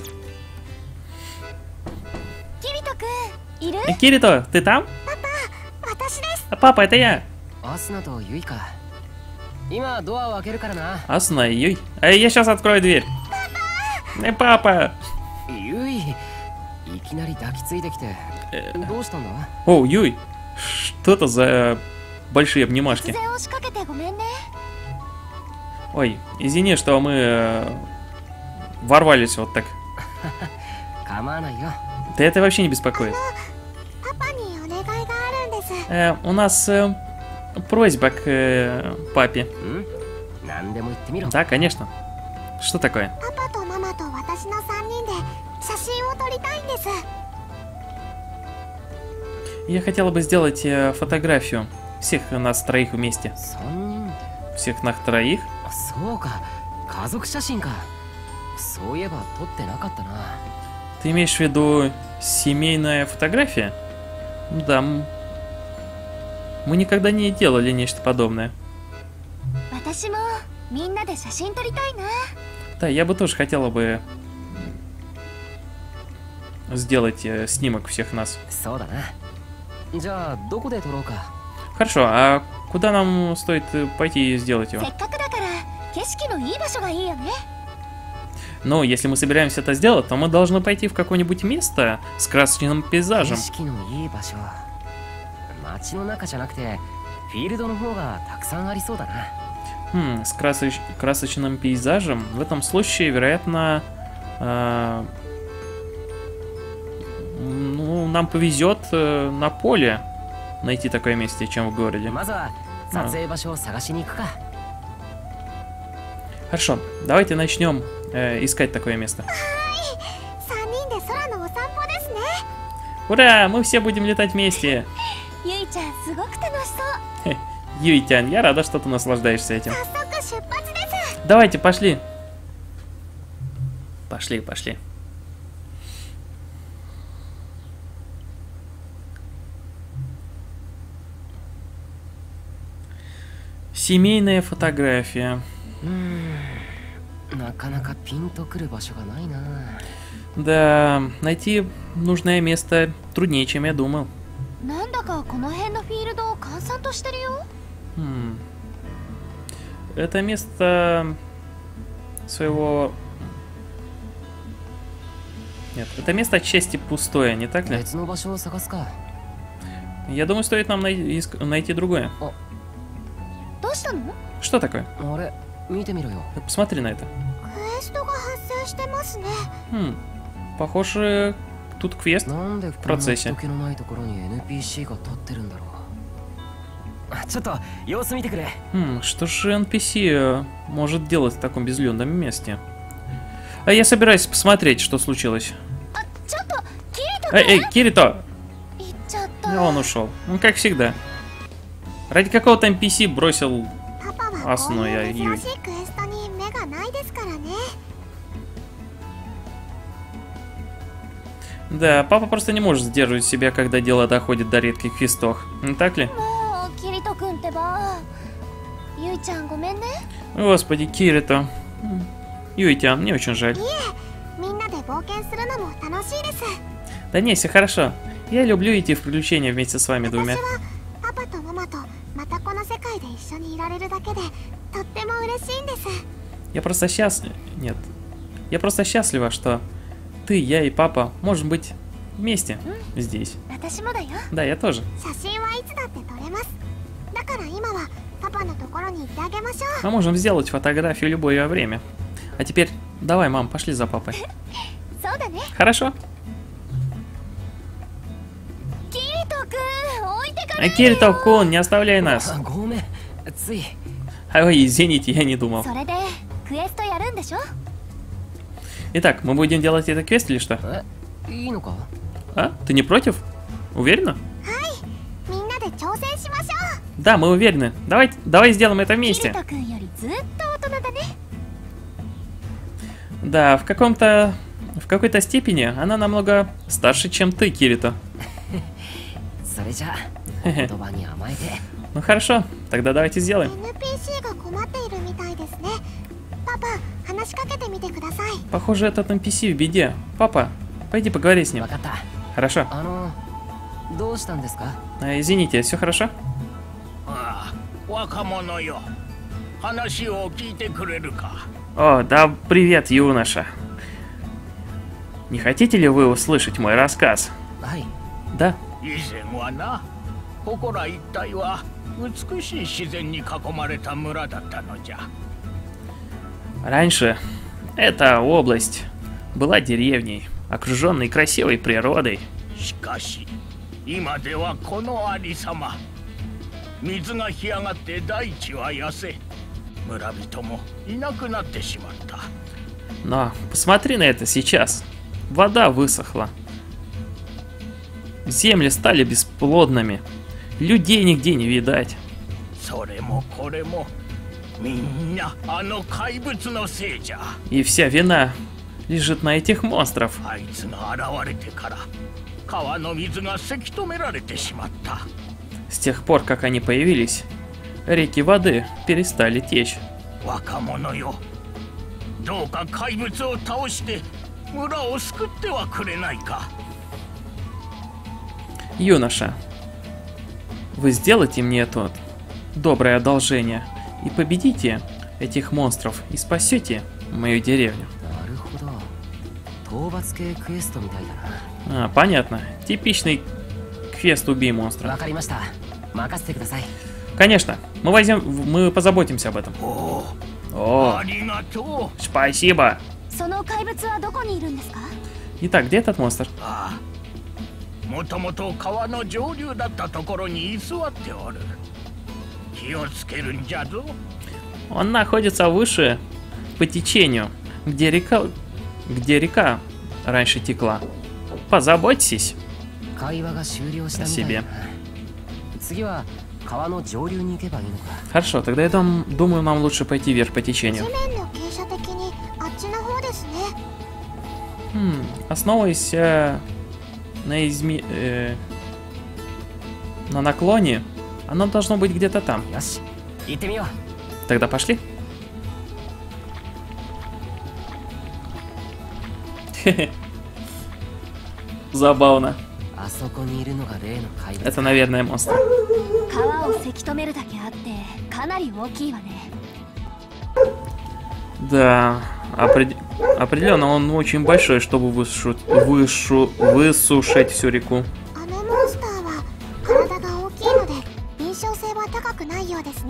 Э, Кирито, ты там? А, папа, это я. Асуна и Юй. А я сейчас открою дверь. Э, папа. Э, О, Юй. Что это за большие обнимашки? Ой, извини, что мы э, ворвались вот так. Да это вообще не беспокоит. Э, у нас э, просьба к э, папе. Да, конечно. Что такое? Я хотела бы сделать э, фотографию всех нас троих вместе. Всех нас троих? Ты имеешь в виду семейная фотография? Да. Мы никогда не делали нечто подобное. Да, я бы тоже хотела бы сделать э, снимок всех нас. Хорошо, а куда нам стоит пойти и сделать его? Ну, если мы собираемся это сделать, то мы должны пойти в какое-нибудь место с красочным пейзажем. Хм, с красоч... красочным пейзажем. В этом случае, вероятно, э... ну, нам повезет э, на поле найти такое место, чем в городе. А. Хорошо, давайте начнем э, искать такое место. Ура, мы все будем летать вместе. Юй-тян, я рада, что ты наслаждаешься этим. Давайте, пошли. Пошли, пошли. Семейная фотография. Да, найти нужное место труднее, чем я думал. Хм. Это место своего... Нет, это место отчасти пустое, не так ли? Я думаю, стоит нам най найти другое. Что такое? Посмотри на это. Хм, похоже, тут квест в процессе. Хм, что же эн пи си может делать в таком безлюдном месте? А я собираюсь посмотреть, что случилось. Эй, эй, Кирито! И он ушел. Ну, как всегда. Ради какого-то эн пи си бросил Асуну и Юй. Да, папа просто не может сдерживать себя, когда дело доходит до редких квестов. Не так ли? Господи, Кирито. Юй-тян, мне очень жаль. Да не, все хорошо. Я люблю идти в приключения вместе с вами двумя. れるだけでとっても嬉しいんです。 Я просто счастлив... Нет. Я просто счастлива, что ты, я и папа можем быть вместе здесь. 私もだよ。 Да, я тоже. 写真はいつだって撮れます。だから今はパパのところに行ってあげましょう。 Мы можем сделать фотографию любое время. А теперь давай, мам, пошли за папой. そうだね。 Хорошо. キリト君、置いてかないでよ。 Кирито-кун, не оставляй нас. ごめん、つい。 Ой, извините, я не думал. それでクエストやるんでしょ？ Итак, мы будем делать этот квест или что? え、いいのか？ А? Ты не против? Уверена? はい、みんなで挑戦しましょう。 Да, мы уверены. Давай, давай сделаем это キリ вместе. ト君よりずっと大人だね。 Да, в каком-то... В какой-то степени она намного старше, чем ты, Кирита. それじゃあ、言葉に甘えて。 Ну хорошо, тогда давайте сделаем. エヌピーシー が困っているみたいですね。パパ、話しかけてみてください。 Похоже, этот эн пи си в беде. Папа, пойди поговори с ним. わかった。 Хорошо. あの、どうしたんですか？ А, извините, все хорошо? ああ、若者よ。話を聞いてくれるか。 О, да, привет, юноша. Не хотите ли вы услышать мой рассказ? はい。 Да. 以前はな、ここら一帯は美しい自然に囲まれた村だったのじゃ。 Раньше эта область была деревней, окруженной красивой природой. しかし、今ではこのありさま。水が干上がって大地は痩せ、村人もいなくなってしまった。 Но посмотри на это сейчас. Вода высохла. Земли стали бесплодными. Людей нигде не видать. それもこれもみんなあの怪物のせいじゃ。 И вся вина лежит на этих монстров. あいつが現れてから川の水がせき止められてしまった。 С тех пор, как они появились, реки воды перестали течь. 若者よ、どうか怪物を倒して村を救ってはくれないか。 Юноша, вы сделайте мне это доброе одолжение и победите этих монстров и спасете мою деревню. なるほど。討伐系クエストみたいだな。 А, понятно. Типичный квест «Убей монстра». わかりました。任せてください。 Конечно, мы возьмем, мы позаботимся об этом. おお、 О, ありがとう。 спасибо. その怪物はどこにいるんですか？ Итак, где этот монстр? ああ、もともと川の上流だったところに居座っておる。気をつけるんじゃぞ。 Он находится выше по течению, где река, где река раньше текла. Позаботьтесь. 会話が終了したみたいだな。次は川の上流に行けばいいのか。 Хорошо, тогда я дум- думаю, нам лучше пойти вверх по 地 течению. 面の傾斜的にあっちの方ですね。 Хм, основываясь э, на изме... э, на наклоне, оно должно быть где-то там. よし、行ってみよう。 Тогда пошли. Забавно. あそこにいるのが例の怪物。 Это, наверное, монстр. 川をせき止めるだけあってかなり大きいわね。 Да, опред- определенно он очень большой, чтобы высушить, вышу- высушить всю реку. あのモンスターは体が大きいので印象性は高くないようですね。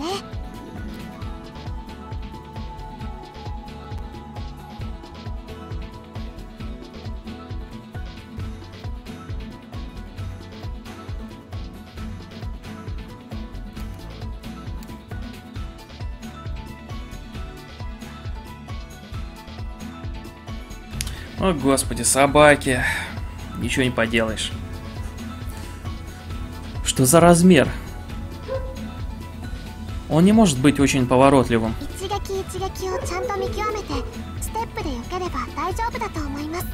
О, господи, собаки. Ничего не поделаешь. Что за размер? Он не может быть очень поворотливым. 一撃一撃をちゃんと見極めてステップで避ければ大丈夫だと思います。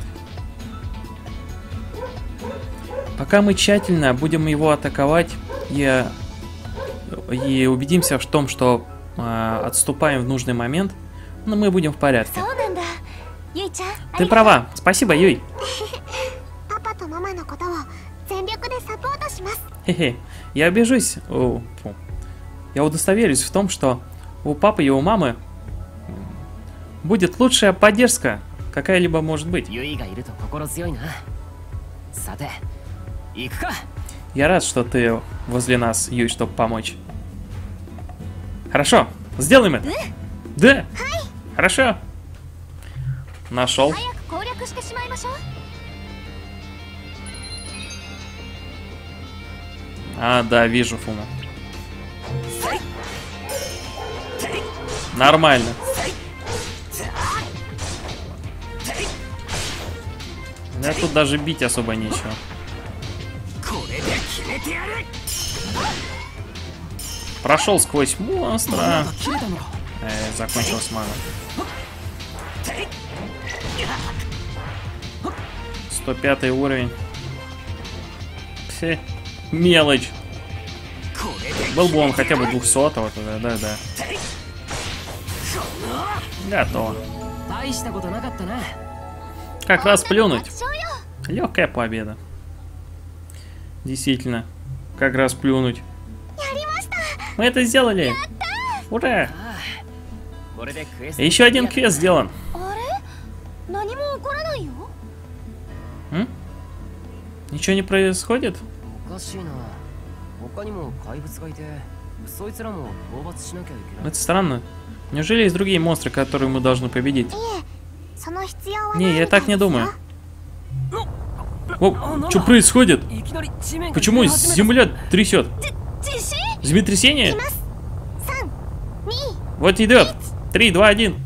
Пока мы тщательно будем его атаковать и, и убедимся в том, что э, отступаем в нужный момент, ну, мы будем в порядке. そうなんだ。ゆいちゃん、 Ты права. Спасибо, Юй. パパとママのことを全力でサポートします。 Хе-хе. Я обижусь. О, фу. я удостоверюсь в том, что у папы и у мамы будет лучшая поддержка, какая-либо может быть. Я рад, что ты возле нас, Юй, чтобы помочь. Хорошо, сделаем это. Да, хорошо. Нашел. А, да, вижу Фуму. Нормально. Да тут даже бить особо нечего. Прошел сквозь монстра. Э, закончилась мана. сто пятый уровень. Фе, мелочь. Был бы он хотя бы двухсотого, тогда, да, да. Готово. Как раз плюнуть. Легкая победа. Действительно, как раз плюнуть. Мы это сделали. Ура! Еще один квест сделан. М? Ничего не происходит? Это странно. Неужели есть другие монстры, которые мы должны победить? Не, я так не думаю. О, что происходит? Почему земля трясет? Землетрясение? Вот идет. Три, два, один.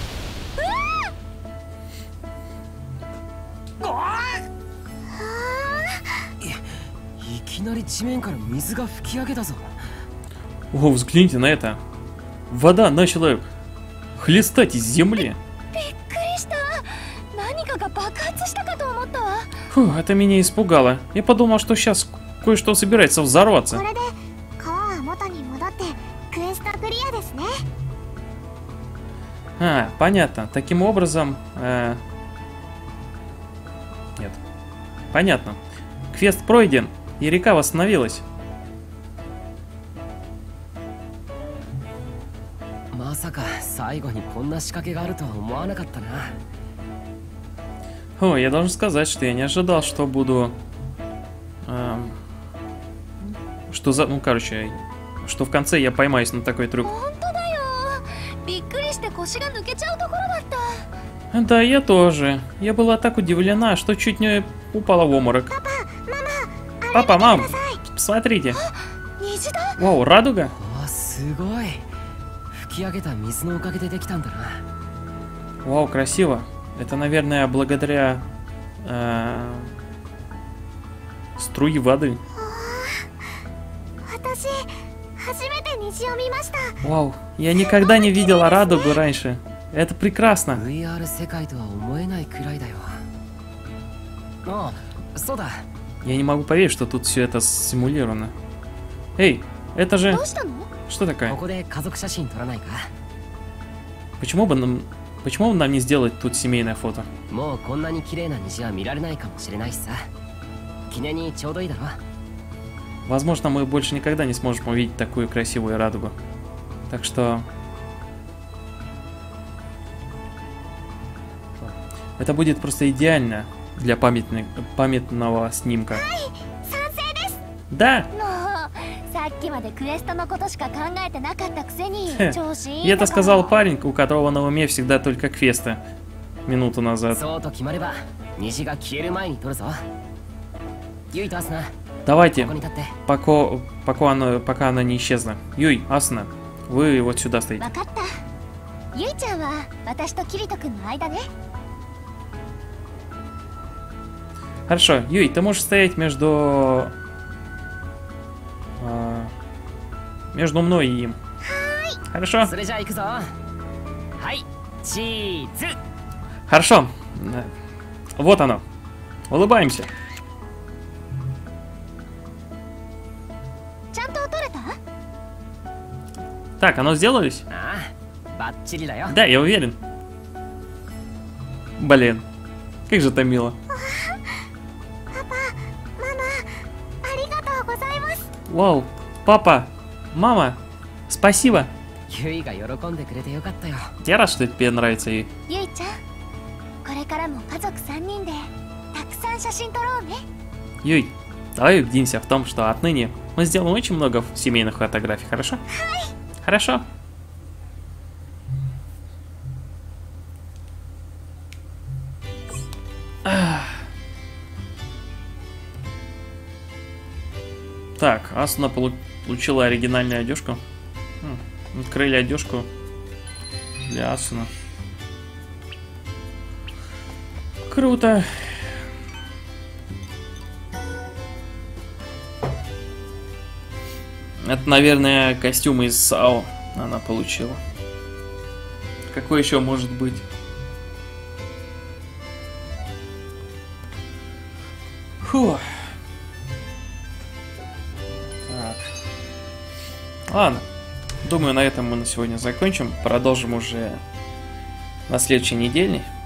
О, взгляните на это. Вода начала хлестать из земли. Фу, это меня испугало. Я подумал, что сейчас кое-что собирается взорваться. А, понятно. Таким образом... Э... Нет. Понятно. Квест пройден, и река восстановилась. О, я должен сказать, что я не ожидал, что буду... Э... Что за... Ну, короче, что в конце я поймаюсь на такой трюк. Да, я тоже. Я была так удивлена, что чуть не упала в обморок. Папа, мам, посмотрите. Вау, радуга? Вау, красиво. Это, наверное, благодаря э, струи воды. Вау, я никогда не видела радугу раньше. Это прекрасно. Я не могу поверить, что тут все это симулировано. Эй, это же... Что такое? Почему бы нам... Почему бы нам не сделать тут семейное фото? Возможно, мы больше никогда не сможем увидеть такую красивую радугу. Так что... Это будет просто идеально для памятных, памятного снимка. Да! И это сказал парень, у которого на уме всегда только квесты. Минуту назад. Давайте, пока, пока, она, пока она не исчезла. Юй, Асуна, вы вот сюда стоите. Хорошо, Юй, ты можешь стоять между... Э, между мной и им. Хорошо? Хорошо. Вот оно. Улыбаемся. Так, оно сделалось? Да, я уверен. Блин, как же это мило. Вау, папа, мама, Спасибо. ユイが喜んでくれてよかったよ。 Я рад, что тебе нравится Юй. ゆいちゃん、これからも家族さんにんでたくさん写真撮ろうね。 Юй, давай убедимся в том, что отныне мы сделаем очень много семейных фотографий, хорошо? Хорошо. Так, Асуна получила оригинальную одежку. М, Открыли одежку для Асуна. Круто. Это, наверное, костюм из САО она получила. Какой еще может быть? Фу. Так. Ладно. Думаю, на этом мы на сегодня закончим. Продолжим уже на следующей неделе.